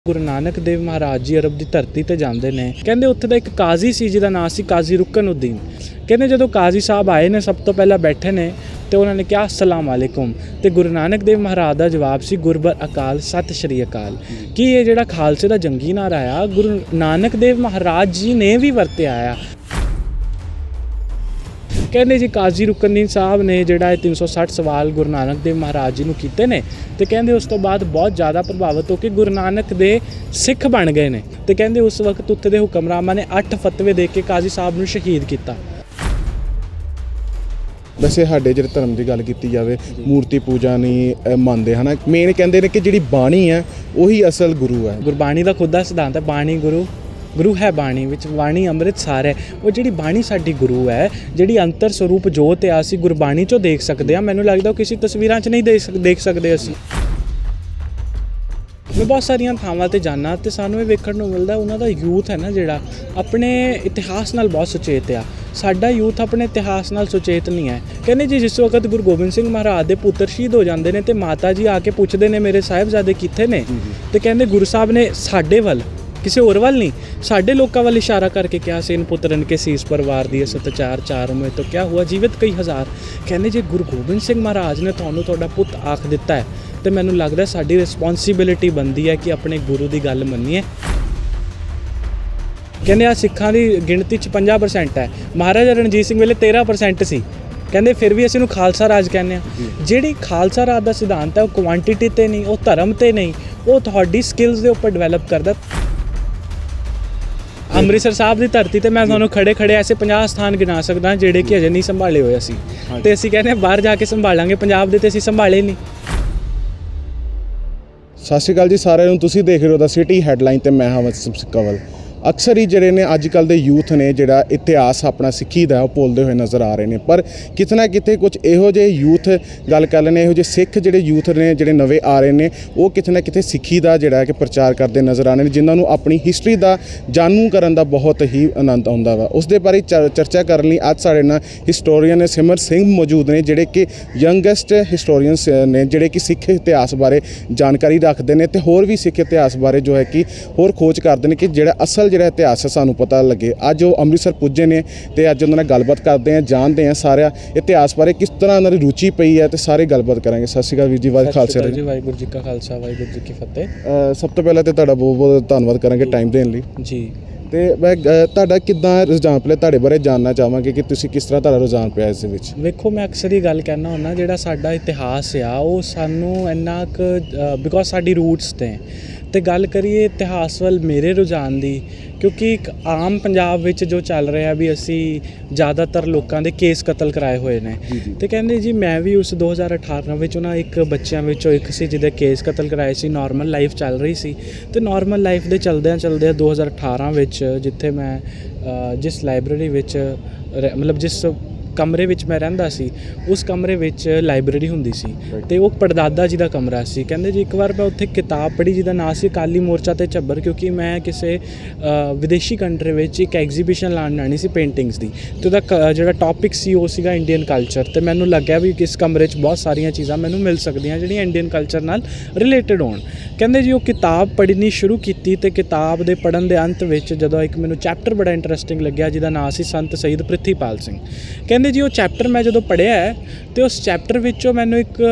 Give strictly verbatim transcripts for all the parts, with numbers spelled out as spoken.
गुरु नानक देव महाराज जी अरब की धरती ते जाते हैं। कहते उत्थे दा एक काजी सी जिहदा नाम सी काजी रुकनुद्दीन। कहते जो काजी साहब आए ने सब तो पहला बैठे ने तो उन्होंने कहा अस्सलाम वालेकुम, तो गुरु नानक देव महाराज का जवाब सी गुरबर अकाल सत श्री अकाल। कि ये जिहड़ा खालसे का जंगी नारा आया गुरु नानक देव महाराज जी ने भी वरत्या आया। कहते जी काजी रुकनुद्दीन साहब ने जिहड़ा तीन सौ सठ सवाल गुरु नानक देव महाराज जी नूं कीते ने ते कहते उस तो बाद बहुत ज़्यादा प्रभावित होकर गुरु नानक दे सिख बन गए ने। ते कहते उस वक्त उत्थे दे हुक्मरामां ने अठ फतवे दे के काजी साहब नूं शहीद किया। वैसे साडे जिहड़े धर्म की गल की जाए मूर्ति पूजा नहीं मानते है ना, मेन कहते हैं कि जिहड़ी बाणी है वही असल गुरु है। गुरबाणी का खुद का सिद्धांत है बाणी गुरु गुरु है बाणी विच बाणी अमृत सार है। वो जिहड़ी बाणी साडी गुरु है, जिहड़ी अंतर स्वरूप जोत है असीं गुरबाणी चों देख सकते हैं। मैनूं लगदा किसी तस्वीरां च नहीं देख देख सकते असीं। मैं बहुत सारिया थावां ते जाना तो सानूं ये वेखण नूं मिलदा उन्हां दा यूथ है ना जिहड़ा अपने इतिहास नाल बहुत सुचेत आ। साडा यूथ अपने इतिहास नाल सुचेत नहीं है। कहने जी जिस वक्त गुरु गोबिंद सिंह महाराज दे पुत्र शहीद हो जाते हैं तो माता जी आके पुछदे ने मेरे साहिबजादे कित्थे ने, तो कहते गुरु साहब ने साडे वल किसी होर वाल नहीं साडे लोकां वाल इशारा करके क्या सेन पुत्रन के सीस परवार दिए सतचार चार में तो क्या हुआ जीवित कई हज़ार। कहने जे गुरु गोबिंद सिंह महाराज ने तुहानूं तुहाडा पुत आख दिता है तो मैनूं लगदा साडी रिस्पोंसिबिलिटी बनती है कि अपने गुरु की गल मन्नीए। कहने आ सिखां दी गिणती च पंजाह परसेंट है, महाराजा रणजीत सिंह वेले तेरह परसेंट सी। कहते फिर भी असीं नूं खालसा राज कहने आ। जिहड़ी खालसा राज का सिद्धांत है वो क्वांटिटी ते नहीं, वो धर्म ते नहीं, वो तुहाडी स्किल्स दे उपर डिवेलप करदा। अमृतसर साहब की धरती ते मैं तुहानूं खड़े खड़े ऐसे पचास स्थान गिना सकदा जिहड़े कि अजे नहीं संभाले होए असीं ते असीं कहने बाहर जाके संभालांगे, पंजाब दे ते असीं संभाले नहीं। सत श्री अकाल जी सारिਆਂ ਨੂੰ, ਤੁਸੀਂ देख रहे हो द सिटी हैडलाइन ਤੇ मैं हाँ कंवल। अक्सर ही ਜਿਹੜੇ ਨੇ ਅੱਜ ਕੱਲ੍ਹ ਦੇ ਯੂਥ ਨੇ ਜਿਹੜਾ ਇਤਿਹਾਸ ਆਪਣਾ ਸਿੱਖੀ ਦਾ ਉਹ ਭੁੱਲਦੇ ਹੋਏ ਨਜ਼ਰ ਆ ਰਹੇ ਨੇ। ਪਰ ਕਿਤੇ ਨਾ ਕਿਤੇ ਕੁਝ ਇਹੋ ਜਿਹੇ ਯੂਥ ਗੱਲ ਕਰ ਲੈਣੇ, ਇਹੋ ਜਿਹੇ ਸਿੱਖ ਜਿਹੜੇ ਯੂਥ ਨੇ ਜਿਹੜੇ ਨਵੇਂ ਆ ਰਹੇ ਨੇ ਉਹ ਕਿਤੇ ਨਾ ਕਿਤੇ ਸਿੱਖੀ ਦਾ ਜਿਹੜਾ ਕਿ ਪ੍ਰਚਾਰ ਕਰਦੇ ਨਜ਼ਰ ਆ ਰਹੇ ਨੇ, ਜਿਨ੍ਹਾਂ ਨੂੰ ਆਪਣੀ ਹਿਸਟਰੀ ਦਾ ਜਾਣੂ ਕਰਨ ਦਾ ਬਹੁਤ ਹੀ ਆਨੰਦ ਆਉਂਦਾ ਵਾ। ਉਸ ਦੇ ਬਾਰੇ ਚਰਚਾ ਕਰਨ ਲਈ ਅੱਜ ਸਾਡੇ ਨਾਲ ਹਿਸਟੋਰੀਅਨ ਸਿਮਰ ਸਿੰਘ ਮੌਜੂਦ ਨੇ ਜਿਹੜੇ ਕਿ ਯੰਗੈਸਟ ਹਿਸਟੋਰੀਅਨਸ ਨੇ ਜਿਹੜੇ ਕਿ ਸਿੱਖ ਇਤਿਹਾਸ ਬਾਰੇ ਜਾਣਕਾਰੀ ਰੱਖਦੇ ਨੇ ਤੇ ਹੋਰ ਵੀ ਸਿੱਖ ਇਤਿਹਾਸ ਬਾਰੇ ਜੋ ਹੈ ਕਿ ਹੋਰ ਖੋਜ ਕਰਦੇ ਨੇ ਕਿ ਜਿਹੜਾ ਅਸਲ ਜਿਹੜਾ ਇਤਿਹਾਸ ਸਾਨੂੰ ਪਤਾ ਲੱਗੇ। ਅੱਜ ਉਹ ਅੰਮ੍ਰਿਤਸਰ ਪੁੱਜੇ ਨੇ ਤੇ ਅੱਜ ਉਹਨਾਂ ਨਾਲ ਗੱਲਬਾਤ ਕਰਦੇ ਹਾਂ, ਜਾਣਦੇ ਹਾਂ ਸਾਰਾ ਇਤਿਹਾਸ ਬਾਰੇ ਕਿਸ ਤਰ੍ਹਾਂ ਉਹਨਾਂ ਦੀ ਰੁਚੀ ਪਈ ਹੈ ਤੇ ਸਾਰੇ ਗੱਲਬਾਤ ਕਰਾਂਗੇ। ਸਤਿ ਸ਼੍ਰੀ ਅਕਾਲ ਵੀਰ ਜੀ, ਵਾਹਿਗੁਰੂ ਖਾਲਸਾ ਜੀ ਵਾਹਿਗੁਰੂ ਜੀ ਕਾ ਖਾਲਸਾ ਵਾਹਿਗੁਰੂ ਜੀ ਕੀ ਫਤਿਹ। ਸਭ ਤੋਂ ਪਹਿਲਾਂ ਤੇ ਤੁਹਾਡਾ ਬਹੁਤ ਬਹੁਤ ਧੰਨਵਾਦ ਕਰਾਂਗੇ ਟਾਈਮ ਦੇਣ ਲਈ ਜੀ। ਤੇ ਮੈਂ ਤੁਹਾਡਾ ਕਿੱਦਾਂ ਰੁਝਾਨ ਪਿਆ ਤੁਹਾਡੇ ਬਾਰੇ ਜਾਣਨਾ ਚਾਹਾਂਗੇ ਕਿ ਤੁਸੀਂ ਕਿਸ ਤਰ੍ਹਾਂ ਤੁਹਾਡਾ ਰੁਝਾਨ ਪਿਆ ਇਸ ਦੇ ਵਿੱਚ। ਵੇਖੋ ਮੈਂ ਅਕਸਰ ਹੀ ਗੱਲ ਕਹਿਣਾ ਹੁੰਦਾ ਜਿਹੜਾ ਸਾਡਾ ਇਤਿਹਾਸ ਆ ਉਹ ਸਾਨੂੰ ਇੰਨਾ ਕੁ ਬਿਕੋਜ਼ ਸਾਡੀ ਰੂਟਸ ਤੇ ਤੇ ਗੱਲ ਕਰੀਏ ਇਤਿਹਾਸ ਵੱਲ ਮੇਰੇ ਰੁਝਾਨ ਦੀ, ਕਿਉਂਕਿ ਇੱਕ ਆਮ ਪੰਜਾਬ ਵਿੱਚ ਜੋ ਚੱਲ ਰਿਹਾ ਵੀ ਅਸੀਂ ਜ਼ਿਆਦਾਤਰ ਲੋਕਾਂ ਦੇ ਕੇਸ ਕਤਲ ਕਰਾਏ ਹੋਏ ਨੇ ਤੇ ਕਹਿੰਦੇ ਜੀ ਮੈਂ ਵੀ ਉਸ ਦੋ ਹਜ਼ਾਰ ਅਠਾਰਾਂ ਵਿੱਚ ਉਹਨਾਂ ਇੱਕ ਬੱਚਿਆਂ ਵਿੱਚੋਂ ਇੱਕ ਸੀ ਜਿਹਦੇ ਕੇਸ ਕਤਲ ਕਰਾਏ ਸੀ। ਨੋਰਮਲ ਲਾਈਫ ਚੱਲ ਰਹੀ ਸੀ ਤੇ ਨੋਰਮਲ ਲਾਈਫ ਦੇ ਚਲਦਿਆਂ ਚਲਦਿਆਂ ਦੋ ਹਜ਼ਾਰ ਅਠਾਰਾਂ ਵਿੱਚ ਜਿੱਥੇ ਮੈਂ ਜਿਸ ਲਾਇਬ੍ਰੇਰੀ ਵਿੱਚ ਮਤਲਬ ਜਿਸ ਕਮਰੇ ਵਿੱਚ ਮੈਂ ਰਹਿੰਦਾ ਸੀ ਉਸ ਕਮਰੇ ਵਿੱਚ ਲਾਇਬ੍ਰੇਰੀ ਹੁੰਦੀ ਸੀ ਤੇ ਉਹ ਪੜਦਾਦਾ ਜੀ ਦਾ ਕਮਰਾ ਸੀ। ਕਹਿੰਦੇ ਜੀ ਇੱਕ ਵਾਰ ਮੈਂ ਉੱਥੇ ਕਿਤਾਬ ਪੜ੍ਹੀ ਜਿਹਦਾ ਨਾਂ ਸੀ ਅਕਾਲੀ ਮੋਰਚਾ ਤੇ ਝੱਬਰ, ਕਿਉਂਕਿ ਮੈਂ ਕਿਸੇ ਵਿਦੇਸ਼ੀ ਕੰਟਰੀ ਵਿੱਚ ਇੱਕ ਐਗਜ਼ੀਬਿਸ਼ਨ ਲਾਉਣ ਆਉਣੀ ਸੀ ਪੇਂਟਿੰਗਸ ਦੀ ਤੇ ਉਹਦਾ ਜਿਹੜਾ ਟੌਪਿਕ ਸੀ ਉਹ ਸੀਗਾ ਇੰਡੀਅਨ ਕਲਚਰ। ਤੇ ਮੈਨੂੰ ਲੱਗਿਆ ਵੀ ਇਸ ਕਮਰੇ 'ਚ ਬਹੁਤ ਸਾਰੀਆਂ ਚੀਜ਼ਾਂ ਮੈਨੂੰ ਮਿਲ ਸਕਦੀਆਂ ਜਿਹੜੀਆਂ ਇੰਡੀਅਨ ਕਲਚਰ ਨਾਲ ਰਿਲੇਟਡ ਹੋਣ। ਕਹਿੰਦੇ ਜੀ ਉਹ ਕਿਤਾਬ ਪੜ੍ਹਨੀ ਸ਼ੁਰੂ ਕੀਤੀ ਤੇ ਕਿਤਾਬ ਦੇ ਪੜ੍ਹਨ ਦੇ ਅੰਤ ਵਿੱਚ ਜਦੋਂ ਇੱਕ ਮੈਨੂੰ ਚੈਪਟਰ ਬੜਾ ਇੰਟਰਸਟਿੰਗ ਲੱਗਿਆ ਜਿਹਦਾ ਨਾਂ ਸੀ ਸੰਤ ਸ਼ਹੀਦ ਪ੍ਰਿਥੀਪਾਲ ਸਿੰਘ। ਕਹਿੰਦੇ ਜੀ ਉਹ ਚੈਪਟਰ ਮੈਂ ਜਦੋਂ ਪੜ੍ਹਿਆ ਹੈ ਤੇ ਉਸ ਚੈਪਟਰ ਵਿੱਚੋਂ ਮੈਨੂੰ ਇੱਕ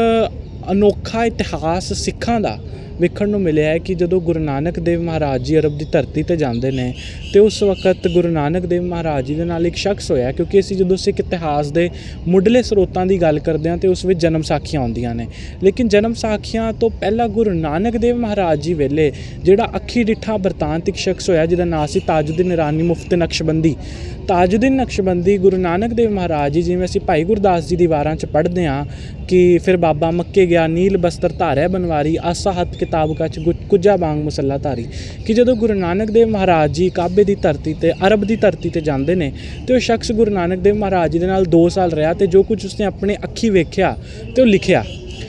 ਅਨੋਖਾ ਇਤਿਹਾਸ ਸਿੱਖਾਂ ਦਾ ਵੇਖਣ ਨੂੰ ਮਿਲਿਆ ਹੈ ਕਿ ਜਦੋਂ ਗੁਰੂ ਨਾਨਕ ਦੇਵ ਮਹਾਰਾਜ ਜੀ ਅਰਬ ਦੀ ਧਰਤੀ 'ਤੇ ਜਾਂਦੇ ਨੇ ਅਤੇ ਉਸ ਵਕਤ ਗੁਰੂ ਨਾਨਕ ਦੇਵ ਮਹਾਰਾਜ ਜੀ ਦੇ ਨਾਲ ਇੱਕ ਸ਼ਖਸ ਹੋਇਆ, ਕਿਉਂਕਿ ਅਸੀਂ ਜਦੋਂ ਸਿੱਖ ਇਤਿਹਾਸ ਦੇ ਮੁੱਢਲੇ ਸਰੋਤਾਂ ਦੀ ਗੱਲ ਕਰਦੇ ਹਾਂ ਤਾਂ ਉਸ ਵਿੱਚ ਜਨਮ ਸਾਖੀਆਂ ਆਉਂਦੀਆਂ ਨੇ, ਲੇਕਿਨ ਜਨਮ ਸਾਖੀਆਂ ਤੋਂ ਪਹਿਲਾਂ ਗੁਰੂ ਨਾਨਕ ਦੇਵ ਮਹਾਰਾਜ ਜੀ ਵੇਲੇ ਜਿਹੜਾ ਅੱਖੀ ਡਿੱਠਾ ਬਰਤਾਂਤ ਇੱਕ ਸ਼ਖਸ ਹੋਇਆ ਜਿਹਦਾ ਨਾਂ ਸੀ ਤਾਜੁਦੀਨ ਇਰਾਨੀ ਮੁਫਤ ਨਕਸ਼ਬੰਦੀ। ਤਾਜੁਦੀਨ ਨਕਸ਼ਬੰਦੀ ਗੁਰੂ ਨਾਨਕ ਦੇਵ ਮਹਾਰਾਜ ਜੀ, ਜਿਵੇਂ ਅਸੀਂ ਭਾਈ ਗੁਰਦਾਸ ਜੀ ਦੀ ਵਾਰਾਂ 'ਚ ਪੜ੍ਹਦੇ ਹਾਂ ਕਿ ਫਿਰ ਬਾਬਾ ਮੱਕੇ ਗਿਆ ਨੀਲ ਬਸਤਰ ਧਾਰਿਆ ਬਨਵਾਰੀ ਆਸਾ ਹੱਥ ਕਿਤਾਬ ਕੱਚ ਕੁੱਜਾ ਬਾਂਗ ਮੁਸੱਲਾ ਧਾਰੀ, ਕਿ ਜਦੋਂ ਗੁਰੂ ਨਾਨਕ ਦੇਵ ਮਹਾਰਾਜ ਜੀ ਕਾਬੇ ਦੀ ਧਰਤੀ 'ਤੇ ਅਰਬ ਦੀ ਧਰਤੀ 'ਤੇ ਜਾਂਦੇ ਨੇ ਅਤੇ ਉਹ ਸ਼ਖਸ ਗੁਰੂ ਨਾਨਕ ਦੇਵ ਮਹਾਰਾਜ ਜੀ ਦੇ ਨਾਲ ਦੋ ਸਾਲ ਰਿਹਾ ਅਤੇ ਜੋ ਕੁਝ ਉਸਨੇ ਆਪਣੇ ਅੱਖੀਂ ਵੇਖਿਆ ਅਤੇ ਉਹ ਲਿਖਿਆ।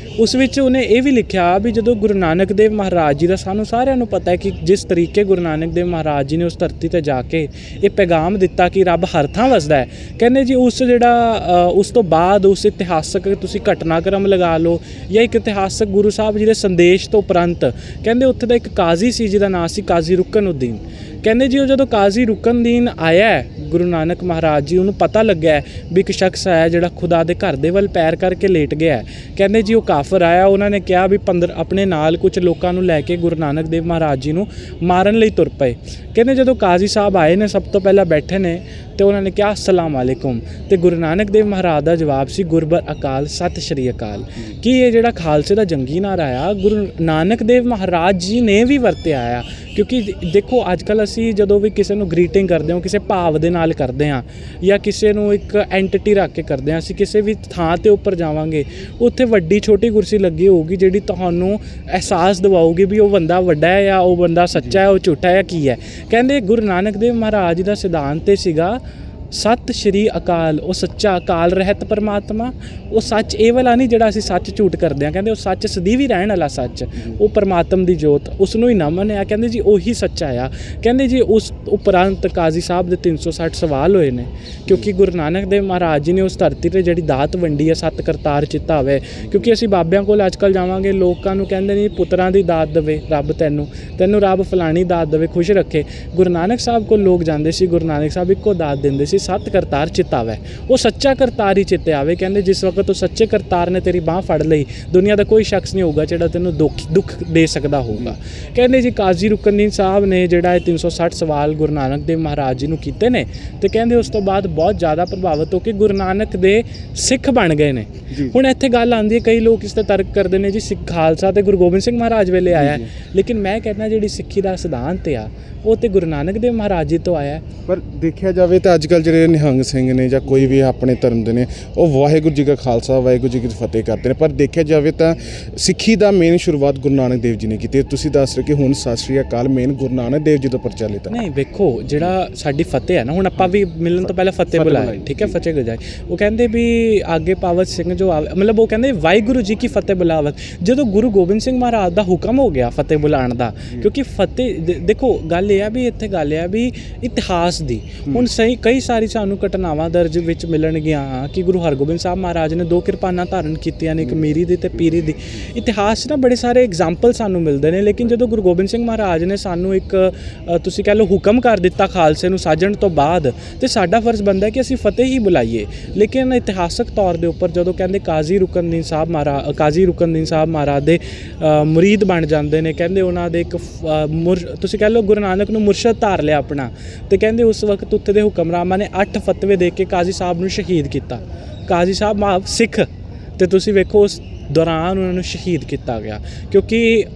ਉਸ ਵਿੱਚ ਉਹਨੇ ਇਹ ਵੀ ਲਿਖਿਆ ਵੀ ਜਦੋਂ ਗੁਰੂ ਨਾਨਕ ਦੇਵ ਮਹਾਰਾਜ ਜੀ ਦਾ, ਸਾਨੂੰ ਸਾਰਿਆਂ ਨੂੰ ਪਤਾ ਹੈ ਕਿ ਜਿਸ ਤਰੀਕੇ ਗੁਰੂ ਨਾਨਕ ਦੇਵ ਮਹਾਰਾਜ ਜੀ ਨੇ ਉਸ ਧਰਤੀ 'ਤੇ ਜਾ ਕੇ ਇਹ ਪੈਗਾਮ ਦਿੱਤਾ ਕਿ ਰੱਬ ਹਰ ਥਾਂ ਵਸਦਾ ਹੈ। ਕਹਿੰਦੇ ਜੀ ਉਸ ਜਿਹੜਾ ਉਸ ਤੋਂ ਬਾਅਦ ਉਸ ਇਤਿਹਾਸਕ ਤੁਸੀਂ ਘਟਨਾਕ੍ਰਮ ਲਗਾ ਲਓ ਜਾਂ ਇੱਕ ਇਤਿਹਾਸਕ ਗੁਰੂ ਸਾਹਿਬ ਜੀ ਦੇ ਸੰਦੇਸ਼ ਤੋਂ ਉਪਰੰਤ, ਕਹਿੰਦੇ ਉੱਥੇ ਦਾ ਇੱਕ ਕਾਜ਼ੀ ਸੀ ਜਿਹਦਾ ਨਾਂ ਸੀ ਕਾਜ਼ੀ ਰੁਕਨਉਦੀਨ। ਕਹਿੰਦੇ ਜੀ ਉਹ ਜਦੋਂ ਕਾਜ਼ੀ ਰੁਕਨਉਦੀਨ ਆਇਆ ਗੁਰੂ ਨਾਨਕ ਮਹਾਰਾਜ ਜੀ, ਉਹਨੂੰ ਪਤਾ ਲੱਗਿਆ ਵੀ ਇੱਕ ਸ਼ਖਸ ਆਇਆ ਜਿਹੜਾ ਖੁਦਾ ਦੇ ਘਰ ਦੇ ਵੱਲ ਪੈਰ ਕਰਕੇ ਲੇਟ ਗਿਆ। ਕਹਿੰਦੇ ਜੀ ਉਹ ਕਾਫਰ ਆਇਆ, ਉਹਨਾਂ ਨੇ ਕਿਹਾ ਵੀ ਪੰਦਰ ਆਪਣੇ ਨਾਲ ਕੁਝ ਲੋਕਾਂ ਨੂੰ ਲੈ ਕੇ ਗੁਰੂ ਨਾਨਕ ਦੇਵ ਮਹਾਰਾਜ ਜੀ ਨੂੰ ਮਾਰਨ ਲਈ ਤੁਰ ਪਏ। ਕਹਿੰਦੇ ਜਦੋਂ ਕਾਜ਼ੀ ਸਾਹਿਬ ਆਏ ਨੇ, ਸਭ ਤੋਂ ਪਹਿਲਾਂ ਬੈਠੇ ਨੇ ਤੇ ਉਹਨਾਂ ਨੇ ਕਿਹਾ ਅਸਲਾਮ ਵਾਲੇਕੁਮ, ਤੇ ਗੁਰੂ ਨਾਨਕ ਦੇਵ ਮਹਾਰਾਜ ਦਾ ਜਵਾਬ ਸੀ ਗੁਰਬਰ ਅਕਾਲ ਸਤਿ ਸ਼੍ਰੀ ਅਕਾਲ। ਕਿ ਇਹ ਜਿਹੜਾ ਖਾਲਸੇ ਦਾ ਜੰਗੀ ਨਾਅਰਾ ਆ ਗੁਰੂ ਨਾਨਕ ਦੇਵ ਮਹਾਰਾਜ ਜੀ ਨੇ ਵੀ ਵਰਤਿਆ ਆ। ਕਿਉਂਕਿ ਦੇਖੋ ਅੱਜ ਕੱਲ੍ਹ ਅਸੀਂ ਜਦੋਂ ਵੀ ਕਿਸੇ ਨੂੰ ਗ੍ਰੀਟਿੰਗ ਕਰਦੇ ਹਾਂ, ਕਿਸੇ ਭਾਵ ਦੇ ਨਾਲ ਕਰਦੇ ਹਾਂ ਜਾਂ ਕਿਸੇ ਨੂੰ ਇੱਕ ਐਂਟੀਟੀ ਰੱਖ ਕੇ ਕਰਦੇ ਹਾਂ, ਅਸੀਂ ਕਿਸੇ ਵੀ ਥਾਂ 'ਤੇ ਉੱਪਰ ਜਾਵਾਂਗੇ ਉੱਥੇ ਵੱਡੀ ਛੋਟੀ ਕੁਰਸੀ ਲੱਗੀ ਹੋਊਗੀ ਜਿਹੜੀ ਤੁਹਾਨੂੰ ਅਹਿਸਾਸ ਦਿਵਾਊਗੀ ਵੀ ਉਹ ਬੰਦਾ ਵੱਡਾ ਹੈ ਜਾਂ ਉਹ ਬੰਦਾ ਸੱਚਾ ਹੈ, ਉਹ ਝੂਠਾ ਹੈ, ਕੀ ਹੈ। ਕਹਿੰਦੇ ਗੁਰੂ ਨਾਨਕ ਦੇਵ ਮਹਾਰਾਜ ਜੀ ਦਾ ਸਿਧਾਂਤ ਇਹ ਸੀਗਾ ਸਤਿ ਸ਼੍ਰੀ ਅਕਾਲ, ਉਹ ਸੱਚਾ ਅਕਾਲ ਰਹਿਤ ਪਰਮਾਤਮਾ, ਉਹ ਸੱਚ ਇਹ ਵਾਲਾ ਨਹੀਂ ਜਿਹੜਾ ਅਸੀਂ ਸੱਚ ਝੂਠ ਕਰਦੇ ਹਾਂ। ਕਹਿੰਦੇ ਉਹ ਸੱਚ ਸਦੀਵੀ ਰਹਿਣ ਵਾਲਾ ਸੱਚ, ਉਹ ਪਰਮਾਤਮ ਦੀ ਜੋਤ, ਉਸ ਨੂੰ ਹੀ ਨਾ ਮੰਨਿਆ। ਕਹਿੰਦੇ ਜੀ ਉਹੀ ਸੱਚਾ ਆ। ਕਹਿੰਦੇ ਜੀ ਉਸ ਉਪਰੰਤ ਕਾਜ਼ੀ ਸਾਹਿਬ ਦੇ ਤਿੰਨ ਸੌ ਸੱਠ ਸਵਾਲ ਹੋਏ ਨੇ, ਕਿਉਂਕਿ ਗੁਰੂ ਨਾਨਕ ਦੇਵ ਮਹਾਰਾਜ ਜੀ ਨੇ ਉਸ ਧਰਤੀ 'ਤੇ ਜਿਹੜੀ ਦਾਤ ਵੰਡੀ ਹੈ ਸੱਤ ਕਰਤਾਰ ਚਿੱਤਾ ਹੋਵੇ। ਕਿਉਂਕਿ ਅਸੀਂ ਬਾਬਿਆਂ ਕੋਲ ਅੱਜ ਕੱਲ੍ਹ ਜਾਵਾਂਗੇ, ਲੋਕਾਂ ਨੂੰ ਕਹਿੰਦੇ ਨੇ ਪੁੱਤਰਾਂ ਦੀ ਦਾਤ ਦੇਵੇ ਰੱਬ, ਤੈਨੂੰ ਤੈਨੂੰ ਰੱਬ ਫਲਾਣੀ ਦਾਤ ਦੇਵੇ, ਖੁਸ਼ ਰੱਖੇ। ਗੁਰੂ ਨਾਨਕ ਸਾਹਿਬ ਕੋਲ ਲੋਕ ਜਾਂਦੇ ਸੀ, ਗੁਰੂ ਨਾਨਕ ਸਾਹਿਬ ਇੱਕੋ ਦਾਤ ਦਿੰਦੇ ਸੀ, ਸੱਤ ਕਰਤਾਰ ਚਿੱਤ ਆਵੇ, ਉਹ ਸੱਚਾ ਕਰਤਾਰ ਹੀ ਚਿੱਤੇ ਆਵੇ। ਕਹਿੰਦੇ ਜਿਸ ਵਕਤ ਉਹ ਸੱਚੇ ਕਰਤਾਰ ਨੇ ਤੇਰੀ ਬਾਂਹ ਫੜ ਲਈ, ਦੁਨੀਆ ਦਾ ਕੋਈ ਸ਼ਖਸ ਨਹੀਂ ਹੋਊਗਾ ਜਿਹੜਾ ਤੈਨੂੰ ਦੁੱਖ ਦੁੱਖ ਦੇ ਸਕਦਾ ਹੋਊਗਾ। ਕਹਿੰਦੇ ਜੀ ਕਾਜ਼ੀ ਰੁਕਨਉਦੀਨ ਸਾਹਿਬ ਨੇ ਜਿਹੜਾ ਇਹ ਤਿੰਨ ਸੌ ਸੱਠ ਸਵਾਲ ਗੁਰੂ ਨਾਨਕ ਦੇਵ ਮਹਾਰਾਜ ਜੀ ਨੂੰ ਕੀਤੇ ਨੇ, ਤੇ ਕਹਿੰਦੇ ਉਸ ਤੋਂ ਬਾਅਦ ਬਹੁਤ ਜ਼ਿਆਦਾ ਪ੍ਰਭਾਵਿਤ ਹੋ ਕੇ ਗੁਰੂ ਨਾਨਕ ਦੇ ਸਿੱਖ ਬਣ ਗਏ ਨੇ। ਹੁਣ ਇੱਥੇ ਗੱਲ ਆਉਂਦੀ ਹੈ, ਕਈ ਲੋਕ ਇਸ 'ਤੇ ਤਰਕ ਕਰਦੇ ਨੇ ਜੀ ਸਿੱਖ ਖਾਲਸਾ ਤੇ ਗੁਰੂ ਗੋਬਿੰਦ ਸਿੰਘ ਮਹਾਰਾਜ ਵੇਲੇ ਆਇਆ, ਲੇਕਿਨ ਮੈਂ ਕਹਿੰਦਾ ਜਿਹੜੀ ਸਿੱਖੀ ਦਾ ਸਿਧਾਂਤ ਆ ਉਹ ਤੇ ਗੁਰੂ ਨਾਨਕ ਦੇਵ ਮਹਾਰਾਜ ਜੀ ਤੋਂ ਆਇਆ। ਪਰ ਦੇਖਿਆ ਜਾਵੇ ਤਾਂ ਅੱਜ ਕੱਲ੍ਹ ਜਿਹੜੇ ਨਿਹੰਗ ਸਿੰਘ ਨੇ ਜਾਂ ਕੋਈ ਵੀ ਆਪਣੇ ਧਰਮ ਦੇ ਨੇ, ਉਹ ਵਾਹਿਗੁਰੂ ਜੀ ਕਾ ਖਾਲਸਾ ਵਾਹਿਗੁਰੂ ਜੀ ਕੀ ਫਤਿਹ ਕਰਦੇ ਨੇ। ਪਰ ਦੇਖਿਆ ਜਾਵੇ ਤਾਂ ਸਿੱਖੀ ਦਾ ਮੇਨ ਸ਼ੁਰੂਆਤ ਗੁਰੂ ਨਾਨਕ ਦੇਵ ਜੀ ਨੇ ਕੀਤੀ। ਤੁਸੀਂ ਦੱਸ ਰਹੇ ਕਿ ਹੁਣ ਸਤਿ ਸ਼੍ਰੀ ਅਕਾਲ ਮੇਨ ਗੁਰੂ ਨਾਨਕ ਦੇਵ ਜੀ ਤੋਂ ਪ੍ਰਚਲਿਤ ਹੈ। ਨਹੀਂ ਵੇਖੋ, ਜਿਹੜਾ ਸਾਡੀ ਫਤਿਹ ਹੈ ਨਾ, ਹੁਣ ਆਪਾਂ ਵੀ ਮਿਲਣ ਤੋਂ ਪਹਿਲਾਂ ਫਤਿਹ ਬੁਲਾਏ, ਠੀਕ ਹੈ, ਫਤਿਹ ਗੁਜਾਏ। ਉਹ ਕਹਿੰਦੇ ਵੀ ਆਗੇ ਪਾਵਤ ਸਿੰਘ ਜੋ ਆਵੇ, ਮਤਲਬ ਉਹ ਕਹਿੰਦੇ ਵਾਹਿਗੁਰੂ ਜੀ ਕੀ ਫਤਿਹ ਬੁਲਾਵਤ। ਜਦੋਂ ਗੁਰੂ ਗੋਬਿੰਦ ਸਿੰਘ ਮਹਾਰਾਜ ਦਾ ਹੁਕਮ ਹੋ ਗਿਆ ਫਤਿਹ ਬੁਲਾਉਣ ਦਾ, ਕਿਉਂਕਿ ਫਤਿਹ ਦੇਖੋ ਗੱਲ ਇਹ ਆ ਵੀ ਇੱਥੇ ਗੱਲ ਆ ਵੀ ਇਤਿਹਾਸ ਦੀ। ਹੁਣ ਸਹੀ ਕਈ ਸਾਰੀ ਸਾਨੂੰ ਘਟਨਾਵਾਂ ਦਰਜ ਵਿੱਚ ਮਿਲਣਗੀਆਂ ਕਿ ਗੁਰੂ ਹਰਗੋਬਿੰਦ ਸਾਹਿਬ ਮਹਾਰਾਜ ਨੇ ਦੋ ਕਿਰਪਾਨਾਂ ਧਾਰਨ ਕੀਤੀਆਂ ਨੇ, ਇੱਕ ਮੀਰੀ ਦੀ ਤੇ ਪੀਰੀ ਦੀ। ਇਤਿਹਾਸ 'ਚ ਨਾ ਬੜੇ ਸਾਰੇ ਐਗਜ਼ਾਮਪਲ ਸਾਨੂੰ ਮਿਲਦੇ ਨੇ, ਲੇਕਿਨ ਜਦੋਂ ਗੁਰੂ ਗੋਬਿੰਦ ਸਿੰਘ ਮਹਾਰਾਜ ਨੇ ਸਾਨੂੰ ਇੱਕ ਤੁਸੀਂ ਕਹਿ ਲਓ ਹੁਕਮ ਕਰ ਦਿੱਤਾ ਖਾਲਸੇ ਨੂੰ ਸਾਜਣ ਤੋਂ ਬਾਅਦ, ਤੇ ਸਾਡਾ ਫਰਜ਼ ਬਣਦਾ ਕਿ ਅਸੀਂ ਫਤਿਹ ਹੀ ਬੁਲਾਈਏ। ਲੇਕਿਨ ਇਤਿਹਾਸਕ ਤੌਰ ਦੇ ਉੱਪਰ ਜਦੋਂ ਕਹਿੰਦੇ ਕਾਜ਼ੀ ਰੁਕਨਉਦੀਨ ਸਾਹਿਬ ਮਹਾਰਾਜ ਕਾਜ਼ੀ ਰੁਕਨਉਦੀਨ ਸਾਹਿਬ ਮਹਾਰਾਜ ਦੇ ਮੁਰੀਦ ਬਣ ਜਾਂਦੇ ਨੇ, ਕਹਿੰਦੇ ਉਹਨਾਂ ਦੇ ਇੱਕ ਤੁਸੀਂ ਕਹਿ ਲਓ ਗੁਰੂ ਨਾਨਕ ਨੂੰ ਮੁਰਸ਼ਦ ਧਾਰ ਲਿਆ ਆਪਣਾ, ਤੇ ਕਹਿੰਦੇ ਉਸ ਵਕਤ ਉੱਥੇ ਦੇ ਹੁਕਮਰਾਨਾਂ ਨੇ ਅੱਠ ਫਤਵੇ ਦੇ ਕੇ ਕਾਜ਼ੀ ਸਾਹਿਬ ਨੂੰ ਸ਼ਹੀਦ ਕੀਤਾ। ਕਾਜ਼ੀ ਸਾਹਿਬ ਮਾਫ ਸਿੱਖ, ਤੇ ਤੁਸੀਂ ਵੇਖੋ ਉਸ ਦੌਰਾਨ ਉਹਨਾਂ ਨੂੰ ਸ਼ਹੀਦ ਕੀਤਾ ਗਿਆ, ਕਿਉਂਕਿ